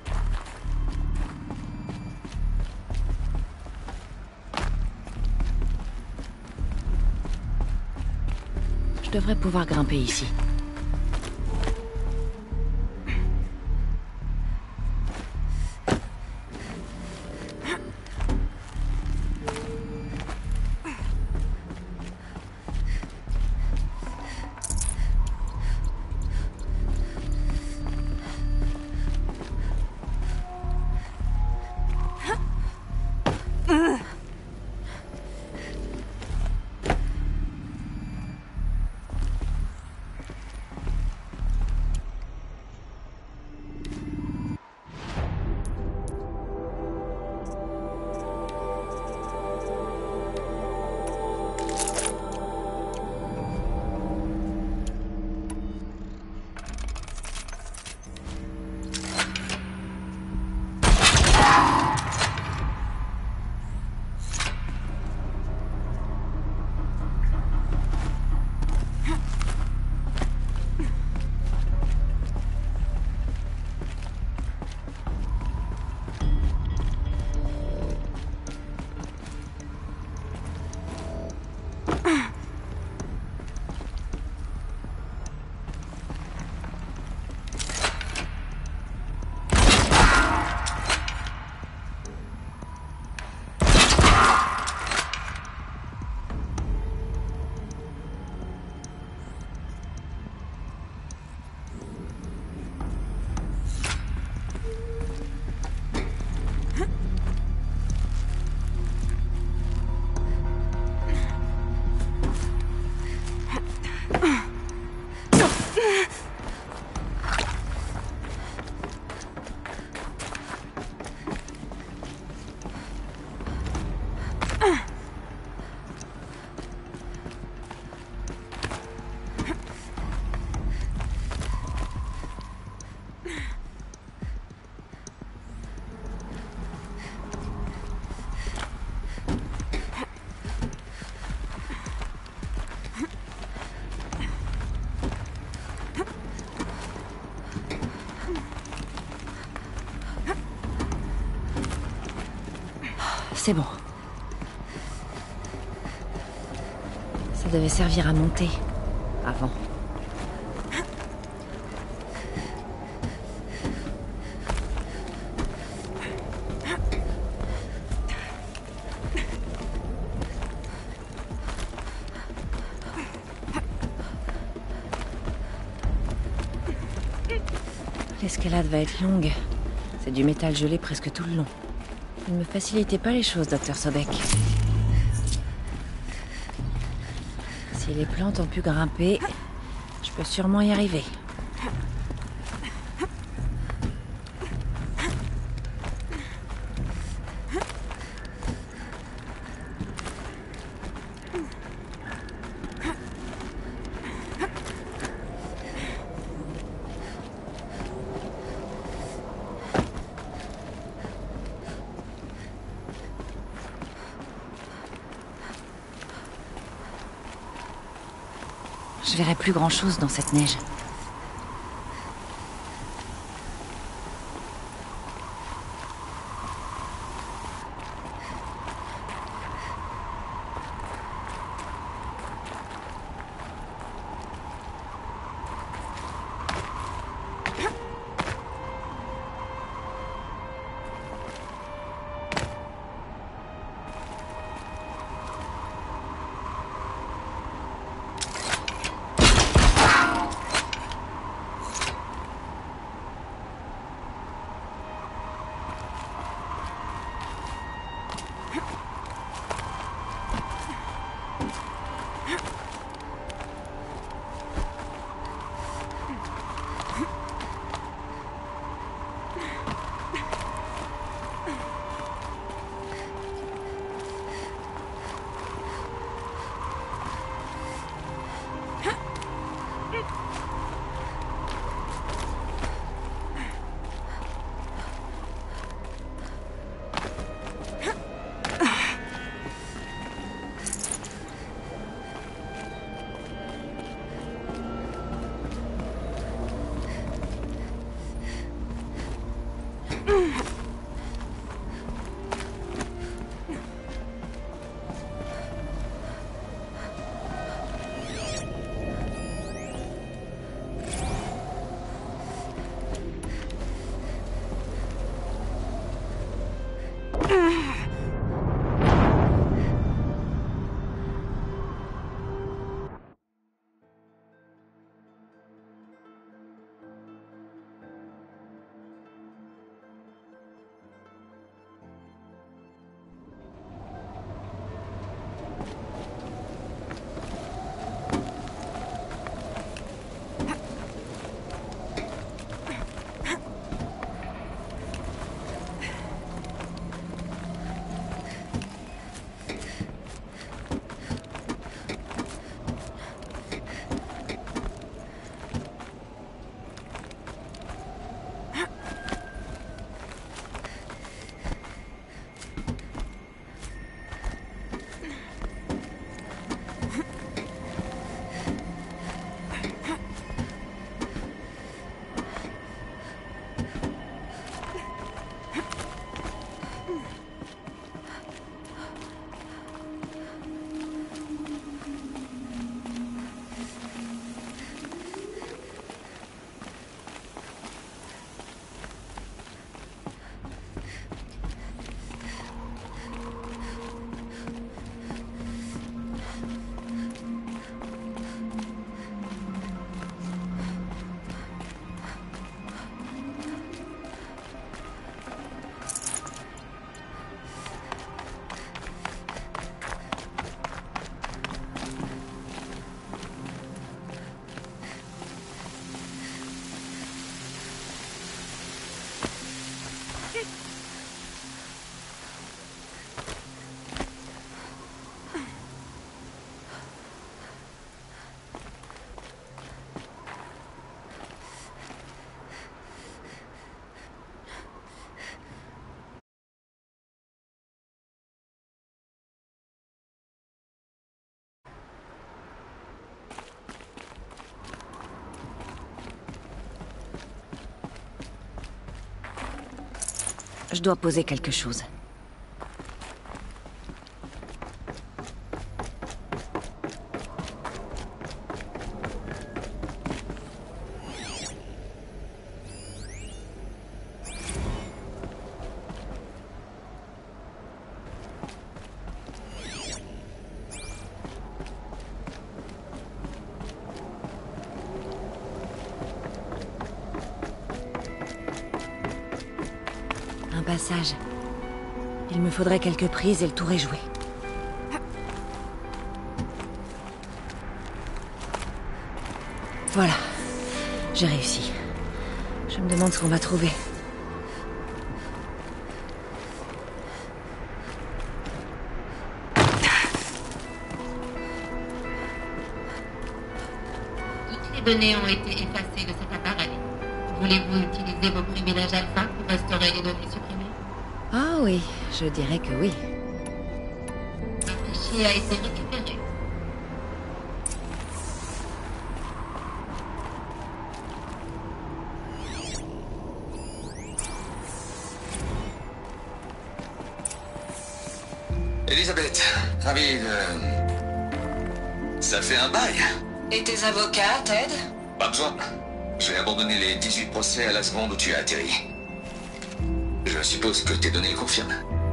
Je devrais pouvoir grimper ici. C'est bon. Ça devait servir à monter. Avant. L'escalade va être longue. C'est du métal gelé presque tout le long. Vous ne me facilitez pas les choses, docteur Sobek. Si les plantes ont pu grimper, je peux sûrement y arriver. Je verrai plus grand-chose dans cette neige. Je dois poser quelque chose. passage. Il me faudrait quelques prises et le tour est joué. Voilà. J'ai réussi. Je me demande ce qu'on va trouver. Toutes les données ont été effacées de cet appareil. Voulez-vous utiliser vos privilèges alpha pour restaurer les données supprimées? Ah oui, je dirais que oui. Un fichier a été récupéré. Elisabeth, ravi de... Ça fait un bail. Et tes avocats, Ted? Pas besoin. J'ai abandonné les dix-huit procès à la seconde où tu as atterri. Je suppose que tes données le confirment.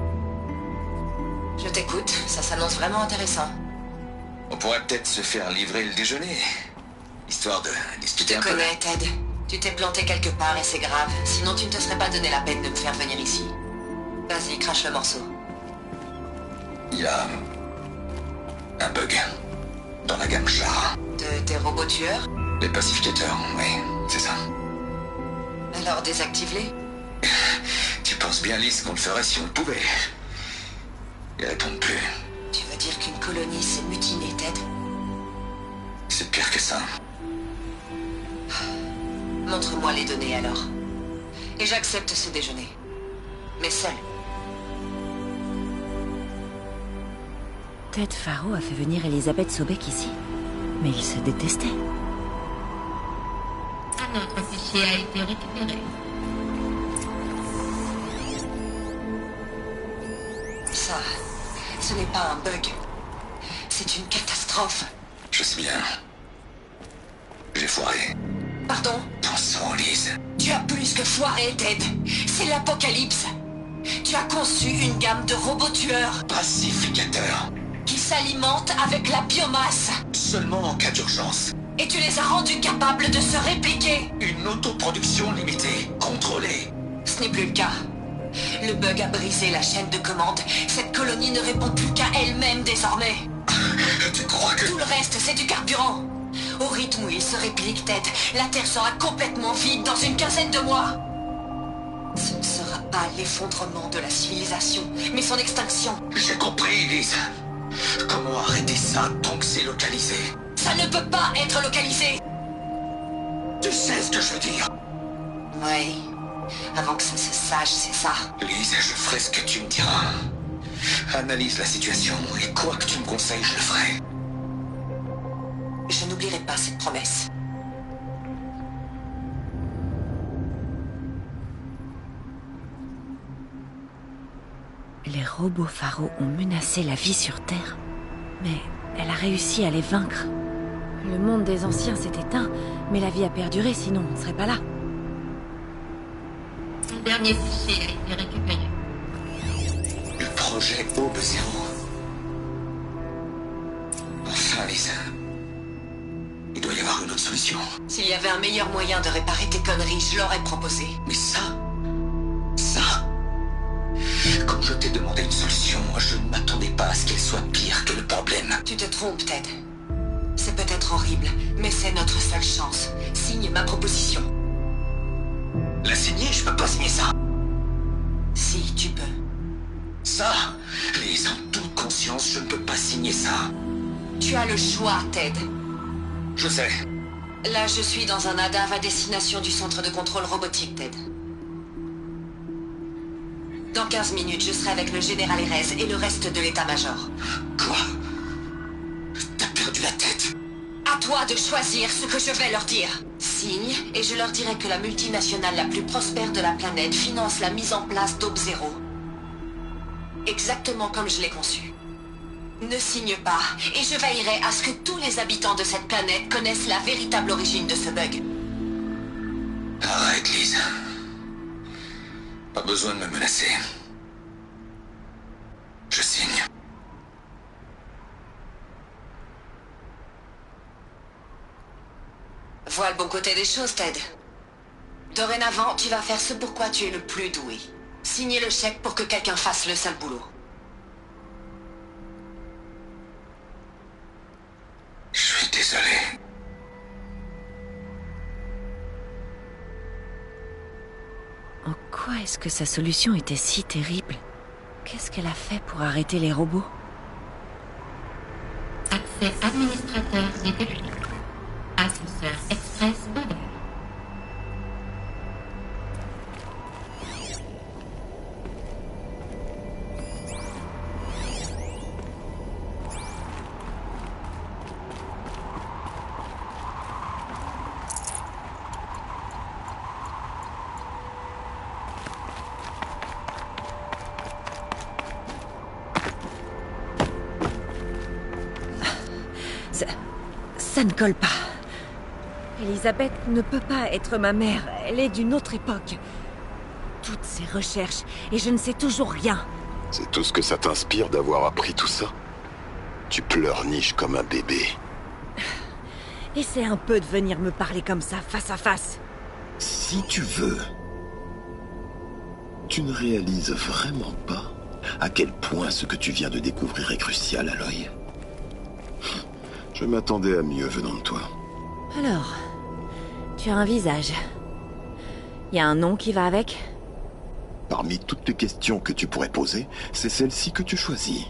Je t'écoute, ça s'annonce vraiment intéressant. On pourrait peut-être se faire livrer le déjeuner, histoire de discuter un peu. Tu connais, Ted. Tu t'es planté quelque part et c'est grave. Sinon tu ne te serais pas donné la peine de me faire venir ici. Vas-y, crache le morceau. Il y a... un bug dans la gamme char. De tes robots tueurs? Les pacificateurs, oui, c'est ça. Alors désactive-les. Tu penses bien, Lise, qu'on le ferait si on le pouvait. Ils répondent plus. Tu veux dire qu'une colonie s'est mutinée, Ted? C'est pire que ça. Montre-moi les données alors. Et j'accepte ce déjeuner. Mais seul. Ted Faro a fait venir Elisabeth Sobek ici. Mais ils se détestaient. Un autre fichier a été récupéré. Ça, ce n'est pas un bug. C'est une catastrophe. Je sais bien. J'ai foiré. Pardon? Ton sang, Lise. Tu as plus que foiré, Ted. C'est l'apocalypse. Tu as conçu une gamme de robots tueurs. Pacificateurs. Qui s'alimentent avec la biomasse. Seulement en cas d'urgence. Et tu les as rendus capables de se répliquer. Une autoproduction limitée, contrôlée. Ce n'est plus le cas. Le bug a brisé la chaîne de commande. Cette colonie ne répond plus qu'à elle-même désormais. Tu crois que... Tout le reste, c'est du carburant. Au rythme où il se réplique, Ted, la Terre sera complètement vide dans une quinzaine de mois. Ce ne sera pas l'effondrement de la civilisation, mais son extinction. J'ai compris, Lise. Comment arrêter ça tant que c'est localisé? Ça ne peut pas être localisé. Tu sais ce que je veux dire? Oui. Avant que ça se sache, c'est ça. Lise, je ferai ce que tu me diras. Analyse la situation et quoi que tu me conseilles, je le ferai. Je n'oublierai pas cette promesse. Les robots Faro ont menacé la vie sur Terre. Mais elle a réussi à les vaincre. Le monde des anciens s'est éteint, mais la vie a perduré, sinon on ne serait pas là. Un dernier fichier a été récupéré. Le projet Aube Zéro. Enfin, Lisa. Il doit y avoir une autre solution. S'il y avait un meilleur moyen de réparer tes conneries, je l'aurais proposé. Mais ça... Ça... Quand je t'ai demandé une solution, je ne m'attendais pas à ce qu'elle soit pire que le problème. Tu te trompes, Ted. C'est peut-être horrible, mais c'est notre seule chance. Signe ma proposition. La signer, je peux pas signer ça. Si, tu peux. Ça, Lise, en toute conscience, je ne peux pas signer ça. Tu as le choix, Ted. Je sais. Là, je suis dans un A D A V à destination du centre de contrôle robotique, Ted. Dans quinze minutes, je serai avec le général Erez et le reste de l'état-major. Quoi? T'as perdu la tête? À toi de choisir ce que je vais leur dire. Signe, et je leur dirai que la multinationale la plus prospère de la planète finance la mise en place d'Aube Zéro. Exactement comme je l'ai conçu. Ne signe pas, et je veillerai à ce que tous les habitants de cette planète connaissent la véritable origine de ce bug. Arrête, Lise. Pas besoin de me menacer. Je signe. Vois le bon côté des choses, Ted. Dorénavant, tu vas faire ce pour quoi tu es le plus doué. Signez le chèque pour que quelqu'un fasse le sale boulot. Je suis désolé. En quoi est-ce que sa solution était si terrible? Qu'est-ce qu'elle a fait pour arrêter les robots? Accès administrateur détecté. Ascenseur express ouvert. Ça, ça ne colle pas. Elisabeth ne peut pas être ma mère. Elle est d'une autre époque. Toutes ces recherches, et je ne sais toujours rien. C'est tout ce que ça t'inspire d'avoir appris tout ça? Tu pleurniches comme un bébé. Essaie un peu de venir me parler comme ça, face à face. Si tu veux. Tu ne réalises vraiment pas à quel point ce que tu viens de découvrir est crucial, Aloy. Je m'attendais à mieux venant de toi. Alors, tu as un visage. Y a un nom qui va avec? Parmi toutes les questions que tu pourrais poser, c'est celle-ci que tu choisis.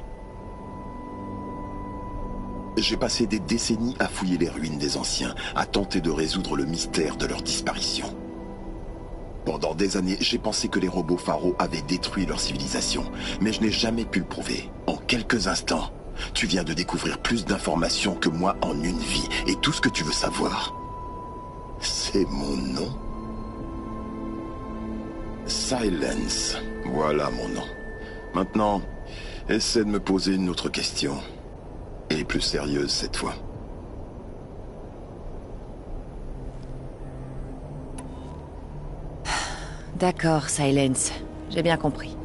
J'ai passé des décennies à fouiller les ruines des anciens, à tenter de résoudre le mystère de leur disparition. Pendant des années, j'ai pensé que les robots Faro avaient détruit leur civilisation, mais je n'ai jamais pu le prouver. En quelques instants, tu viens de découvrir plus d'informations que moi en une vie, et tout ce que tu veux savoir, c'est mon nom. Silence, voilà mon nom. Maintenant, essaie de me poser une autre question, et plus sérieuse cette fois. D'accord, Silence. J'ai bien compris.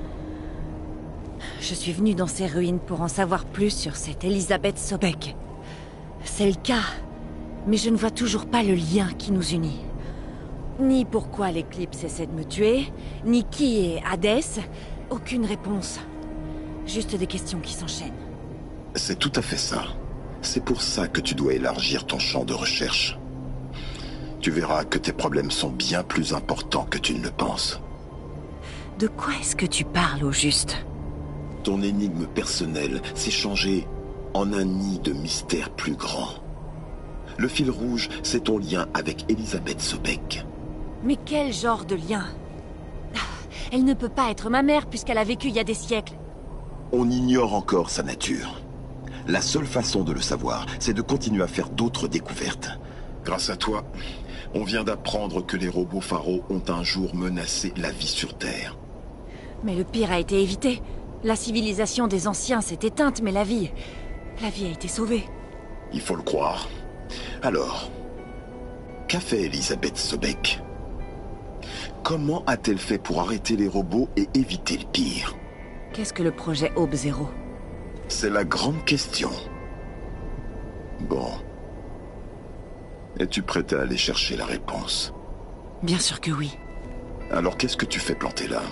Je suis venue dans ces ruines pour en savoir plus sur cette Elisabeth Sobek. C'est le cas, mais je ne vois toujours pas le lien qui nous unit. Ni pourquoi l'Éclipse essaie de me tuer, ni qui est Hadès. Aucune réponse. Juste des questions qui s'enchaînent. C'est tout à fait ça. C'est pour ça que tu dois élargir ton champ de recherche. Tu verras que tes problèmes sont bien plus importants que tu ne le penses. De quoi est-ce que tu parles au juste? Ton énigme personnelle s'est changée en un nid de mystère plus grand. Le fil rouge, c'est ton lien avec Elisabeth Sobek. Mais quel genre de lien? Elle ne peut pas être ma mère puisqu'elle a vécu il y a des siècles. On ignore encore sa nature. La seule façon de le savoir, c'est de continuer à faire d'autres découvertes. Grâce à toi, on vient d'apprendre que les robots Faro ont un jour menacé la vie sur Terre. Mais le pire a été évité. La civilisation des anciens s'est éteinte, mais la vie... La vie a été sauvée. Il faut le croire. Alors, qu'a fait Elisabeth Sobek? Comment a-t-elle fait pour arrêter les robots et éviter le pire? Qu'est-ce que le projet Aube Zéro? C'est la grande question. Bon. Es-tu prête à aller chercher la réponse? Bien sûr que oui. Alors qu'est-ce que tu fais planter là?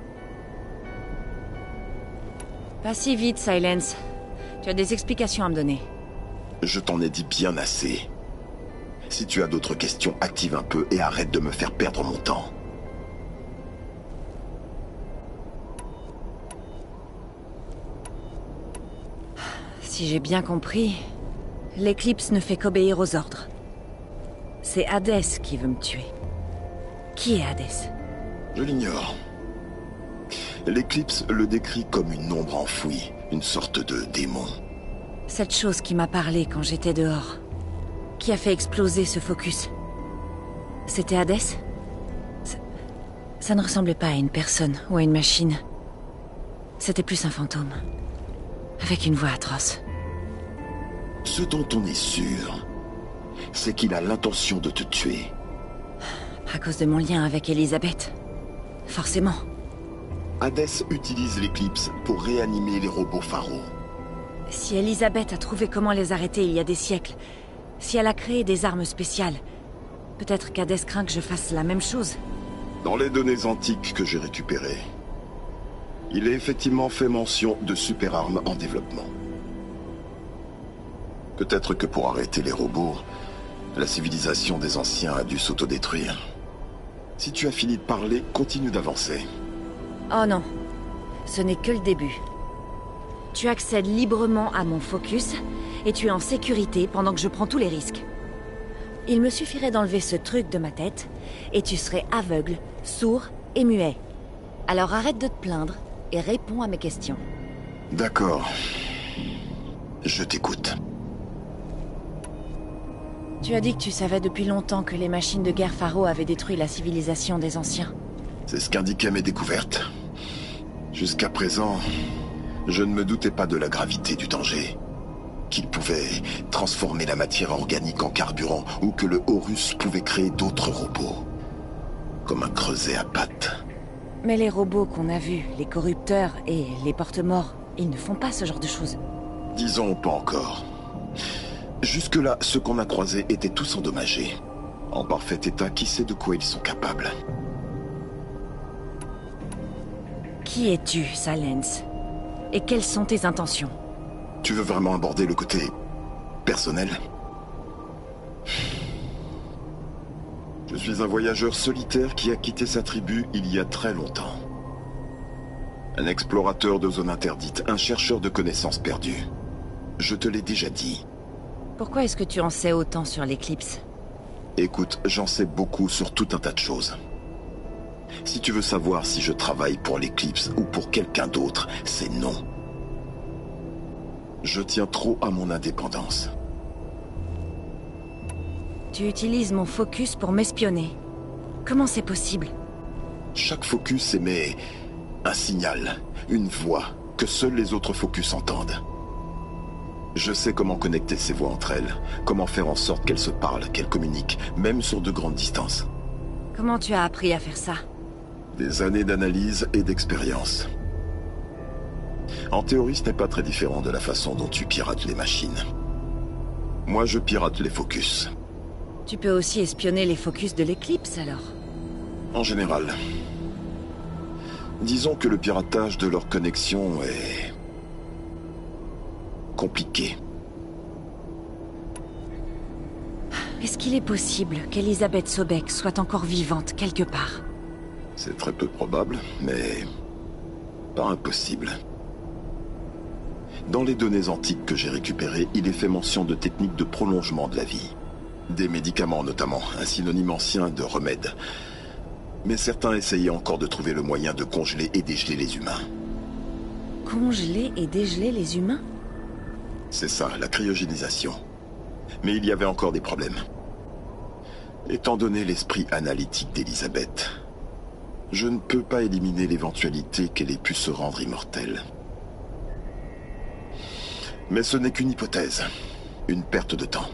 Pas si vite, Silence. Tu as des explications à me donner. Je t'en ai dit bien assez. Si tu as d'autres questions, active un peu et arrête de me faire perdre mon temps. Si j'ai bien compris, l'Éclipse ne fait qu'obéir aux ordres. C'est Hadès qui veut me tuer. Qui est Hadès? Je l'ignore. L'Éclipse le décrit comme une ombre enfouie, une sorte de démon. Cette chose qui m'a parlé quand j'étais dehors. Qui a fait exploser ce focus. C'était Hadès? Ça... ça ne ressemblait pas à une personne ou à une machine. C'était plus un fantôme. Avec une voix atroce. Ce dont on est sûr, c'est qu'il a l'intention de te tuer. À cause de mon lien avec Elisabeth. Forcément. Hadès utilise l'Éclipse pour réanimer les robots Faro. Si Elisabeth a trouvé comment les arrêter il y a des siècles, si elle a créé des armes spéciales, peut-être qu'Hadès craint que je fasse la même chose. Dans les données antiques que j'ai récupérées, il est effectivement fait mention de super-armes en développement. Peut-être que pour arrêter les robots, la civilisation des anciens a dû s'autodétruire. Si tu as fini de parler, continue d'avancer. Oh non, ce n'est que le début. Tu accèdes librement à mon focus, et tu es en sécurité pendant que je prends tous les risques. Il me suffirait d'enlever ce truc de ma tête, et tu serais aveugle, sourd et muet. Alors arrête de te plaindre, et réponds à mes questions. D'accord. Je t'écoute. Tu as dit que tu savais depuis longtemps que les machines de guerre Faro avaient détruit la civilisation des anciens. C'est ce qu'indiquaient mes découvertes. Jusqu'à présent, je ne me doutais pas de la gravité du danger. Qu'ils pouvaient transformer la matière organique en carburant ou que le Horus pouvait créer d'autres robots. Comme un creuset à pattes. Mais les robots qu'on a vus, les corrupteurs et les porte-morts, ils ne font pas ce genre de choses. Disons pas encore. Jusque-là, ceux qu'on a croisés étaient tous endommagés. En parfait état, qui sait de quoi ils sont capables? Qui es-tu, Salens? Et quelles sont tes intentions? Tu veux vraiment aborder le côté personnel? Je suis un voyageur solitaire qui a quitté sa tribu il y a très longtemps. Un explorateur de zones interdites, un chercheur de connaissances perdues. Je te l'ai déjà dit. Pourquoi est-ce que tu en sais autant sur l'éclipse? Écoute, j'en sais beaucoup sur tout un tas de choses. Si tu veux savoir si je travaille pour l'éclipse ou pour quelqu'un d'autre, c'est non. Je tiens trop à mon indépendance. Tu utilises mon focus pour m'espionner. Comment c'est possible? Chaque focus émet un signal, une voix, que seuls les autres focus entendent. Je sais comment connecter ces voix entre elles, comment faire en sorte qu'elles se parlent, qu'elles communiquent, même sur de grandes distances. Comment tu as appris à faire ça? Des années d'analyse et d'expérience. En théorie, ce n'est pas très différent de la façon dont tu pirates les machines. Moi, je pirate les focus. Tu peux aussi espionner les focus de l'éclipse, alors? En général. Disons que le piratage de leur connexion est... compliqué. Est-ce qu'il est possible qu'Elisabeth Sobek soit encore vivante quelque part? C'est très peu probable, mais... pas impossible. Dans les données antiques que j'ai récupérées, il est fait mention de techniques de prolongement de la vie. Des médicaments notamment, un synonyme ancien de remède. Mais certains essayaient encore de trouver le moyen de congeler et dégeler les humains. Congeler et dégeler les humains? C'est ça, la cryogénisation. Mais il y avait encore des problèmes. Étant donné l'esprit analytique d'Elisabeth, je ne peux pas éliminer l'éventualité qu'elle ait pu se rendre immortelle. Mais ce n'est qu'une hypothèse, une perte de temps.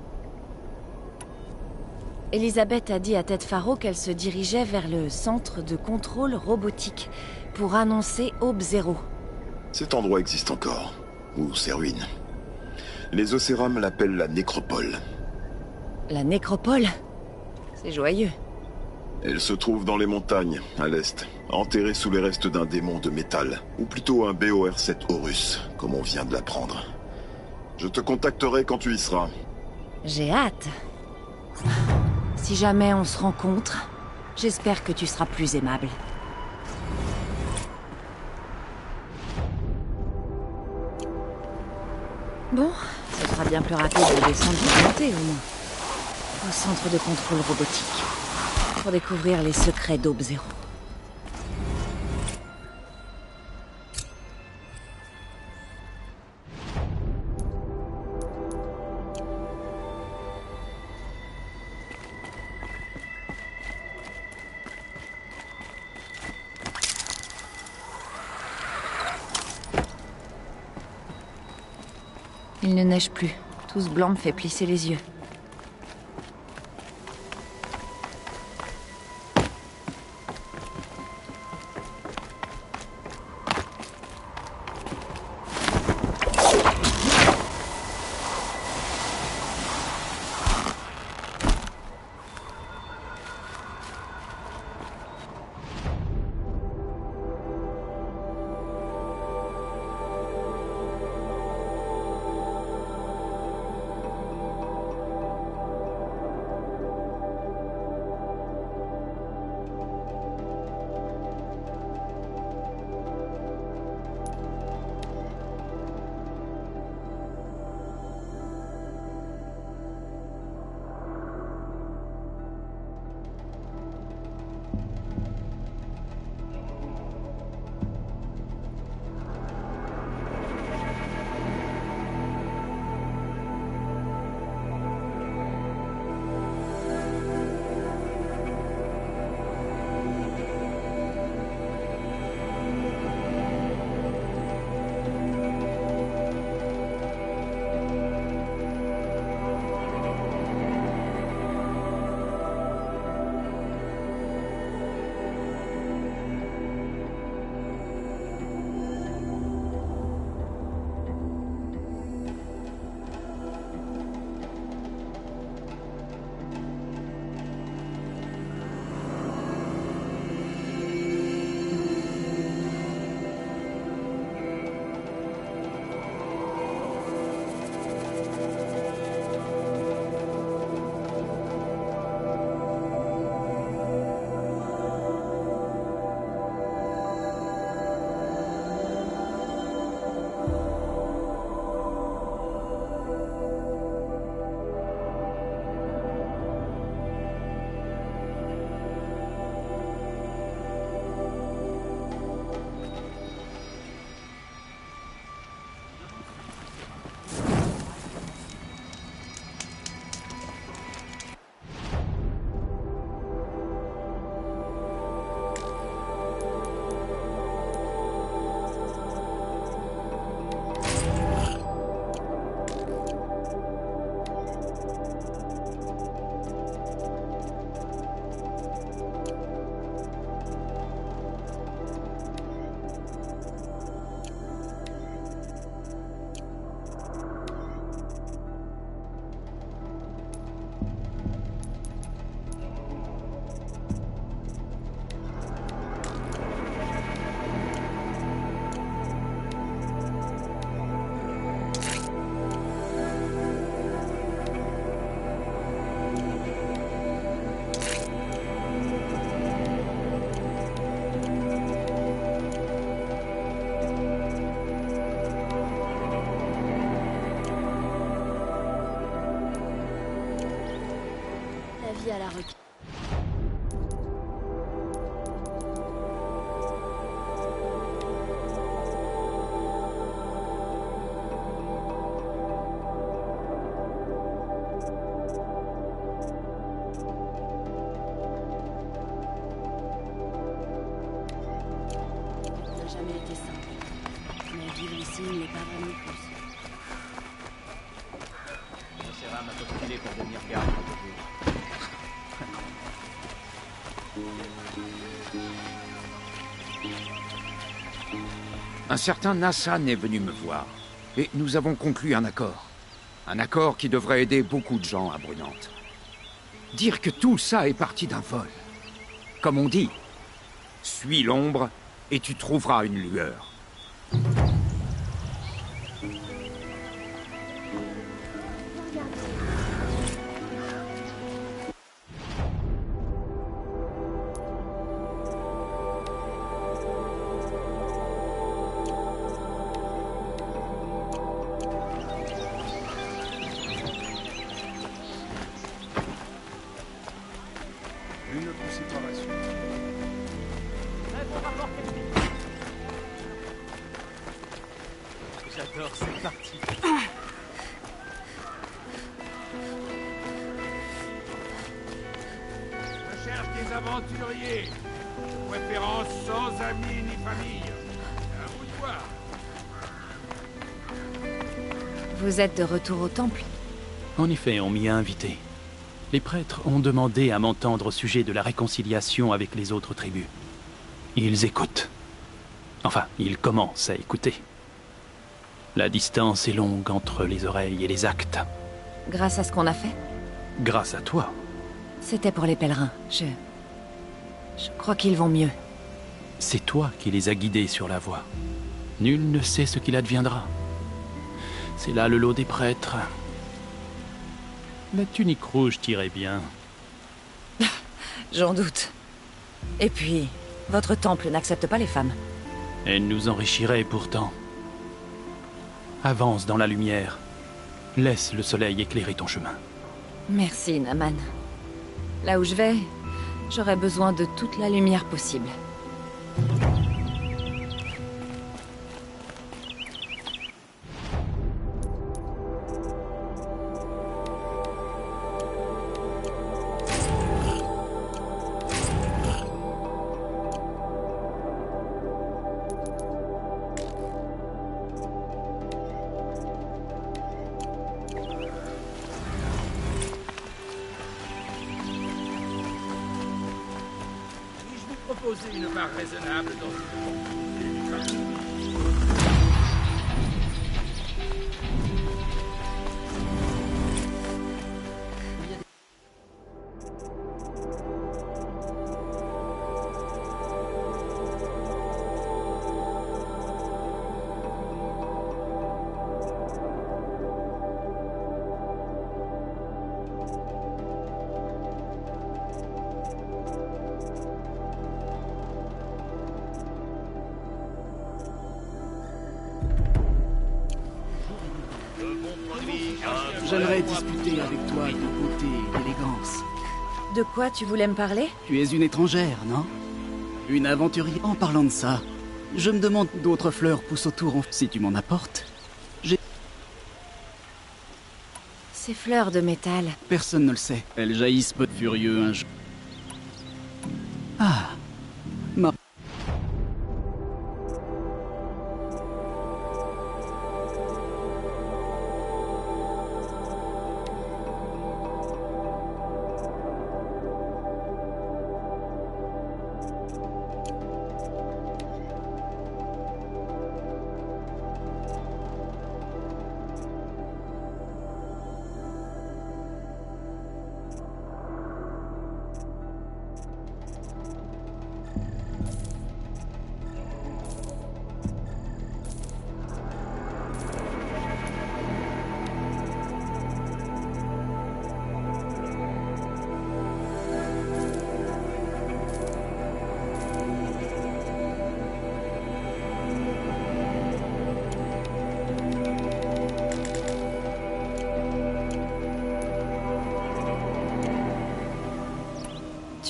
Elisabeth a dit à Ted Faro qu'elle se dirigeait vers le centre de contrôle robotique pour annoncer Aube Zéro. Cet endroit existe encore, ou ses ruines. Les Océrames l'appellent la nécropole. La nécropole? C'est joyeux. Elle se trouve dans les montagnes, à l'est, enterrée sous les restes d'un démon de métal, ou plutôt un B O R sept Horus, comme on vient de l'apprendre. Je te contacterai quand tu y seras. J'ai hâte. Si jamais on se rencontre, j'espère que tu seras plus aimable. Bon, ce sera bien plus rapide de descendre et de monter, au moins. Au centre de contrôle robotique. Pour découvrir les secrets d'Aube Zéro. Il ne neige plus. Tout ce blanc me fait plisser les yeux. à la requête. Ça n'a jamais été simple. Mais vivre ici ne l'est pas vraiment plus. Sarah m'a postulé pour devenir garde. Un certain Nassan est venu me voir, et nous avons conclu un accord. Un accord qui devrait aider beaucoup de gens à Brunante. Dire que tout ça est parti d'un vol. Comme on dit, suis l'ombre et tu trouveras une lueur. Une autre séparation. J'adore cette partie. Je cherche des aventuriers. De préférence sans amis ni famille. À vous de voir. Vous êtes de retour au temple? En effet, on m'y a invité. Les prêtres ont demandé à m'entendre au sujet de la réconciliation avec les autres tribus. Ils écoutent. Enfin, ils commencent à écouter. La distance est longue entre les oreilles et les actes. Grâce à ce qu'on a fait? Grâce à toi. C'était pour les pèlerins. Je... Je crois qu'ils vont mieux. C'est toi qui les as guidés sur la voie. Nul ne sait ce qu'il adviendra. C'est là le lot des prêtres. La tunique rouge t'irait bien. J'en doute. Et puis, votre temple n'accepte pas les femmes. Elle nous enrichirait pourtant. Avance dans la lumière. Laisse le soleil éclairer ton chemin. Merci, Naman. Là où je vais, j'aurai besoin de toute la lumière possible. Proposer une part raisonnable dans une... J'aimerais discuter avec toi de beauté et d'élégance. De quoi tu voulais me parler? Tu es une étrangère, non? Une aventurière. En parlant de ça, je me demande d'autres fleurs poussent autour. En... Si tu m'en apportes, j'ai... Ces fleurs de métal. Personne ne le sait. Elles jaillissent peu de furieux un jour. Ah. Ma...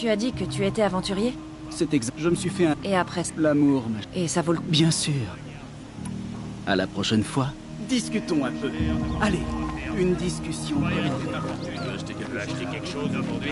Tu as dit que tu étais aventurier? C'est exact. Je me suis fait un... Et après... L'amour, ma... Et ça vaut le coup? Bien sûr. À la prochaine fois, discutons un peu. Allez, une discussion. Tu veux acheter quelque chose aujourd'hui?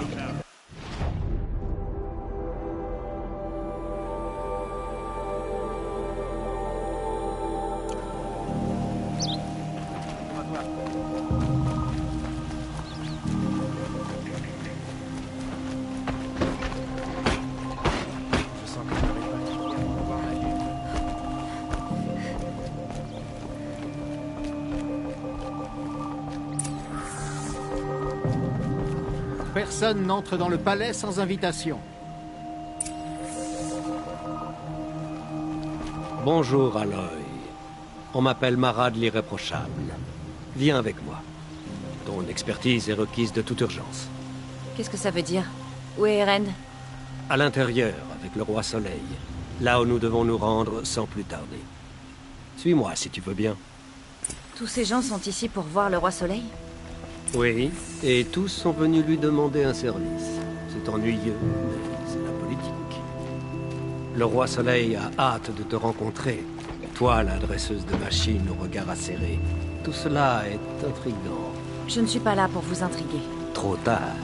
Personne n'entre dans le palais sans invitation. Bonjour, Aloy. On m'appelle Marad l'Irréprochable. Viens avec moi. Ton expertise est requise de toute urgence. Qu'est-ce que ça veut dire? Où est Eren? À l'intérieur, avec le Roi Soleil. Là où nous devons nous rendre sans plus tarder. Suis-moi, si tu veux bien. Tous ces gens sont ici pour voir le Roi Soleil? Oui, et tous sont venus lui demander un service. C'est ennuyeux, mais c'est la politique. Le Roi Soleil a hâte de te rencontrer. Toi, la dresseuse de machines au regard acéré. Tout cela est intriguant. Je ne suis pas là pour vous intriguer. Trop tard.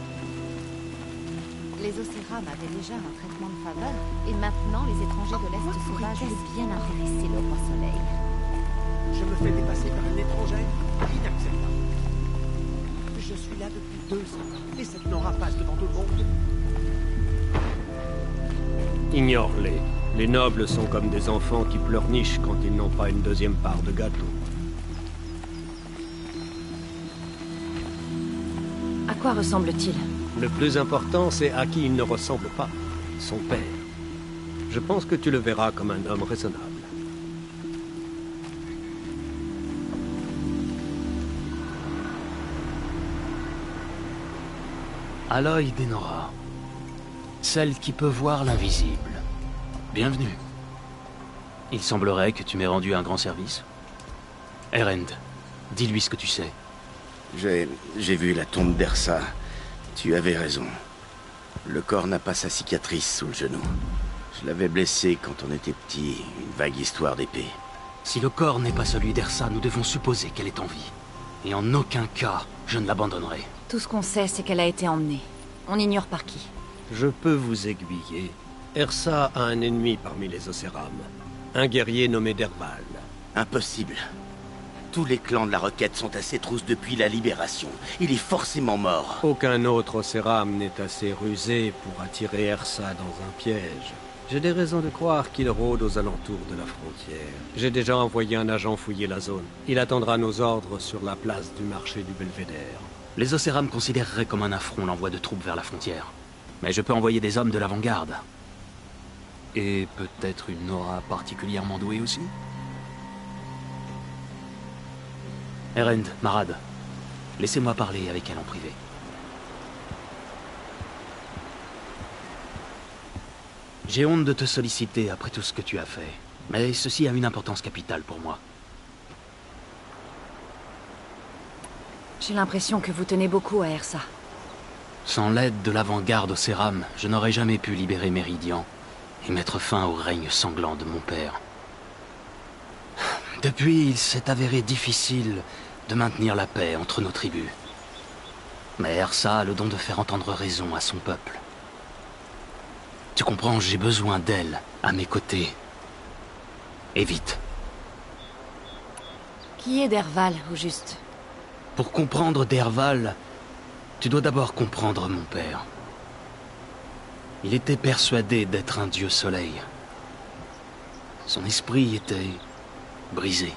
Les Océram avaient déjà un traitement de faveur, et maintenant les étrangers de l'Est sauvage veulent bien intéresser le Roi Soleil. Je me fais dépasser par une étrangère? Inacceptable. Je suis là depuis deux ans, et cette Nora passe devant tout le monde. Ignore-les. Les nobles sont comme des enfants qui pleurnichent quand ils n'ont pas une deuxième part de gâteau. À quoi ressemble-t-il? Le plus important, c'est à qui il ne ressemble pas. Son père. Je pense que tu le verras comme un homme raisonnable. Aloy Denora. Celle qui peut voir l'invisible. Bienvenue. Il semblerait que tu m'aies rendu un grand service. Erend, dis-lui ce que tu sais. J'ai... j'ai vu la tombe d'Ersa. Tu avais raison. Le corps n'a pas sa cicatrice sous le genou. Je l'avais blessé quand on était petit, une vague histoire d'épée. Si le corps n'est pas celui d'Ersa, nous devons supposer qu'elle est en vie. Et en aucun cas, je ne l'abandonnerai. Tout ce qu'on sait, c'est qu'elle a été emmenée. On ignore par qui. Je peux vous aiguiller. Ersa a un ennemi parmi les Océram. Un guerrier nommé Derval. Impossible. Tous les clans de la Requête sont à ses trousses depuis la Libération. Il est forcément mort. Aucun autre Océram n'est assez rusé pour attirer Ersa dans un piège. J'ai des raisons de croire qu'il rôde aux alentours de la frontière. J'ai déjà envoyé un agent fouiller la zone. Il attendra nos ordres sur la place du marché du Belvédère. Les Océram considéreraient comme un affront l'envoi de troupes vers la frontière. Mais je peux envoyer des hommes de l'avant-garde. Et peut-être une Nora particulièrement douée aussi? Erend, Marad, laissez-moi parler avec elle en privé. J'ai honte de te solliciter après tout ce que tu as fait, mais ceci a une importance capitale pour moi. J'ai l'impression que vous tenez beaucoup à Ersa. Sans l'aide de l'avant-garde Océram, je n'aurais jamais pu libérer Méridian et mettre fin au règne sanglant de mon père. Depuis, il s'est avéré difficile de maintenir la paix entre nos tribus. Mais Ersa a le don de faire entendre raison à son peuple. Tu comprends, j'ai besoin d'elle, à mes côtés. Et vite. Qui est Derval, au juste? Pour comprendre Derval, tu dois d'abord comprendre mon père. Il était persuadé d'être un dieu soleil. Son esprit était brisé.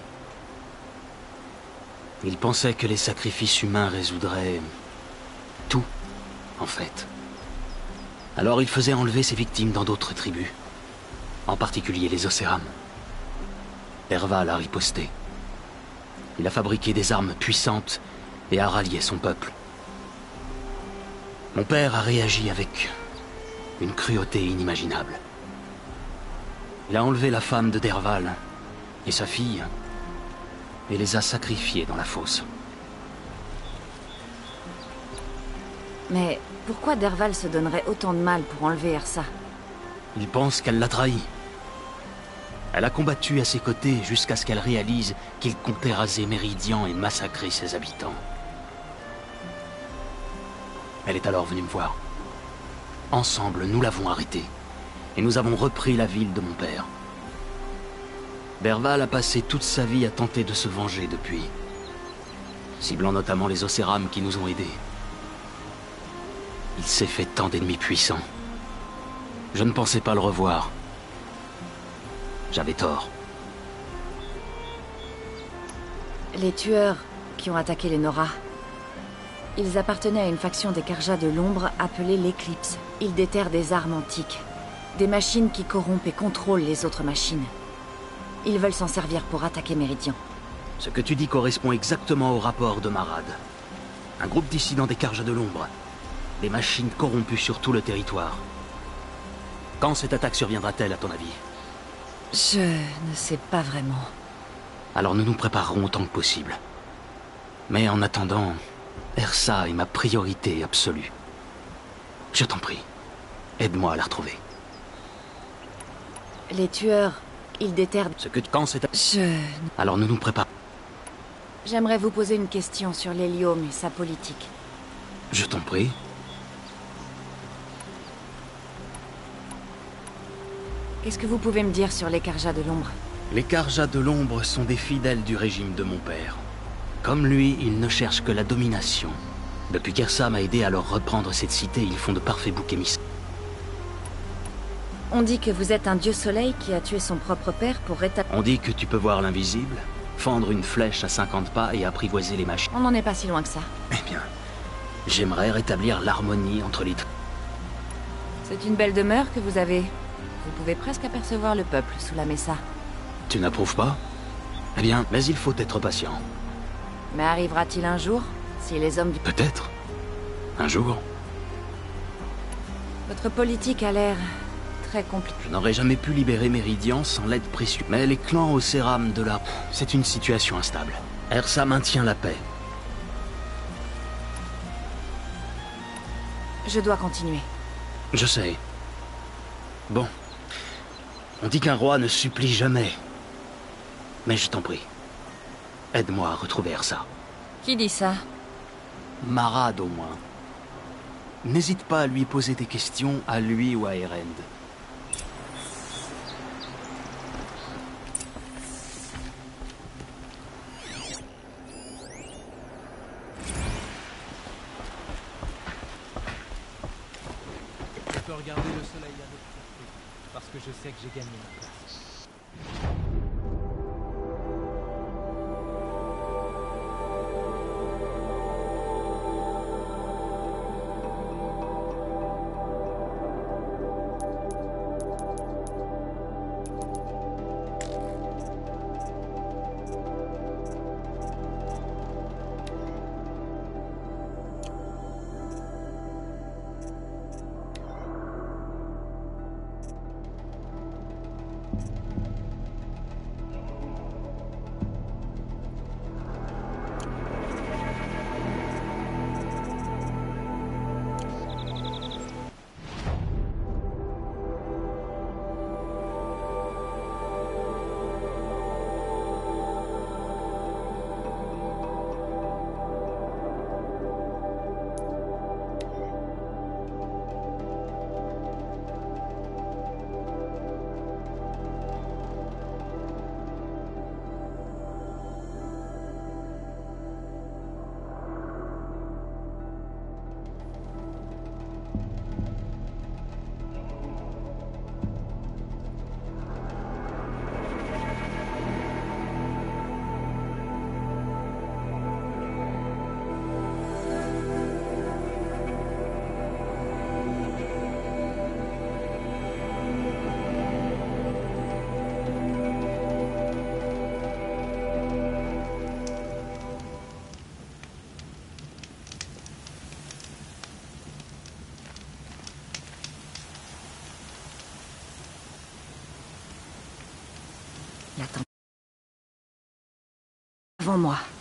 Il pensait que les sacrifices humains résoudraient tout, en fait. Alors il faisait enlever ses victimes dans d'autres tribus, en particulier les Océram. Derval a riposté. Il a fabriqué des armes puissantes et a rallié son peuple. Mon père a réagi avec une cruauté inimaginable. Il a enlevé la femme de Derval et sa fille et les a sacrifiés dans la fosse. Mais pourquoi Derval se donnerait autant de mal pour enlever Ersa? Il pense qu'elle l'a trahi. Elle a combattu à ses côtés jusqu'à ce qu'elle réalise qu'il comptait raser Méridian et massacrer ses habitants. Elle est alors venue me voir. Ensemble, nous l'avons arrêtée. Et nous avons repris la ville de mon père. Derval a passé toute sa vie à tenter de se venger depuis. Ciblant notamment les Océrames qui nous ont aidés. Il s'est fait tant d'ennemis puissants. Je ne pensais pas le revoir. J'avais tort. Les tueurs qui ont attaqué les Nora. Ils appartenaient à une faction des Carjas de l'ombre appelée l'Éclipse. Ils déterrent des armes antiques. Des machines qui corrompent et contrôlent les autres machines. Ils veulent s'en servir pour attaquer Méridian. Ce que tu dis correspond exactement au rapport de Marad. Un groupe dissident des Carjas de l'ombre. Des machines corrompues sur tout le territoire. Quand cette attaque surviendra-t-elle, à ton avis? Je ne sais pas vraiment. Alors nous nous préparerons autant que possible. Mais en attendant, Ersa est ma priorité absolue. Je t'en prie, aide-moi à la retrouver. Les tueurs, ils déterrent... Ce que quand c'est... Je... Alors nous nous préparons. J'aimerais vous poser une question sur l'hélium et sa politique. Je t'en prie. Qu'est-ce que vous pouvez me dire sur les Carjas de l'ombre? Les Carjas de l'ombre sont des fidèles du régime de mon père. Comme lui, ils ne cherchent que la domination. Depuis qu'Ersa m'a aidé à leur reprendre cette cité, ils font de parfaits boucs émissaires. On dit que vous êtes un dieu soleil qui a tué son propre père pour rétablir... On dit que tu peux voir l'invisible, fendre une flèche à cinquante pas et apprivoiser les machines. On n'en est pas si loin que ça. Eh bien, j'aimerais rétablir l'harmonie entre les deux. C'est une belle demeure que vous avez. Vous pouvez presque apercevoir le peuple sous la Mesa. Tu n'approuves pas? Eh bien, mais il faut être patient. Mais arrivera-t-il un jour, si les hommes du... Peut-être. Un jour. Votre politique a l'air... très compliquée. Je n'aurais jamais pu libérer Méridian sans l'aide précieuse. Mais les clans Océram de la... C'est une situation instable. Ersa maintient la paix. Je dois continuer. Je sais. Bon. On dit qu'un roi ne supplie jamais. Mais je t'en prie. Aide-moi à retrouver Ersa. Qui dit ça? Marad, au moins. N'hésite pas à lui poser des questions, à lui ou à Erend. Je peux regarder le soleil avec fierté, parce que je sais que j'ai gagné ma place. Attends. Avant moi.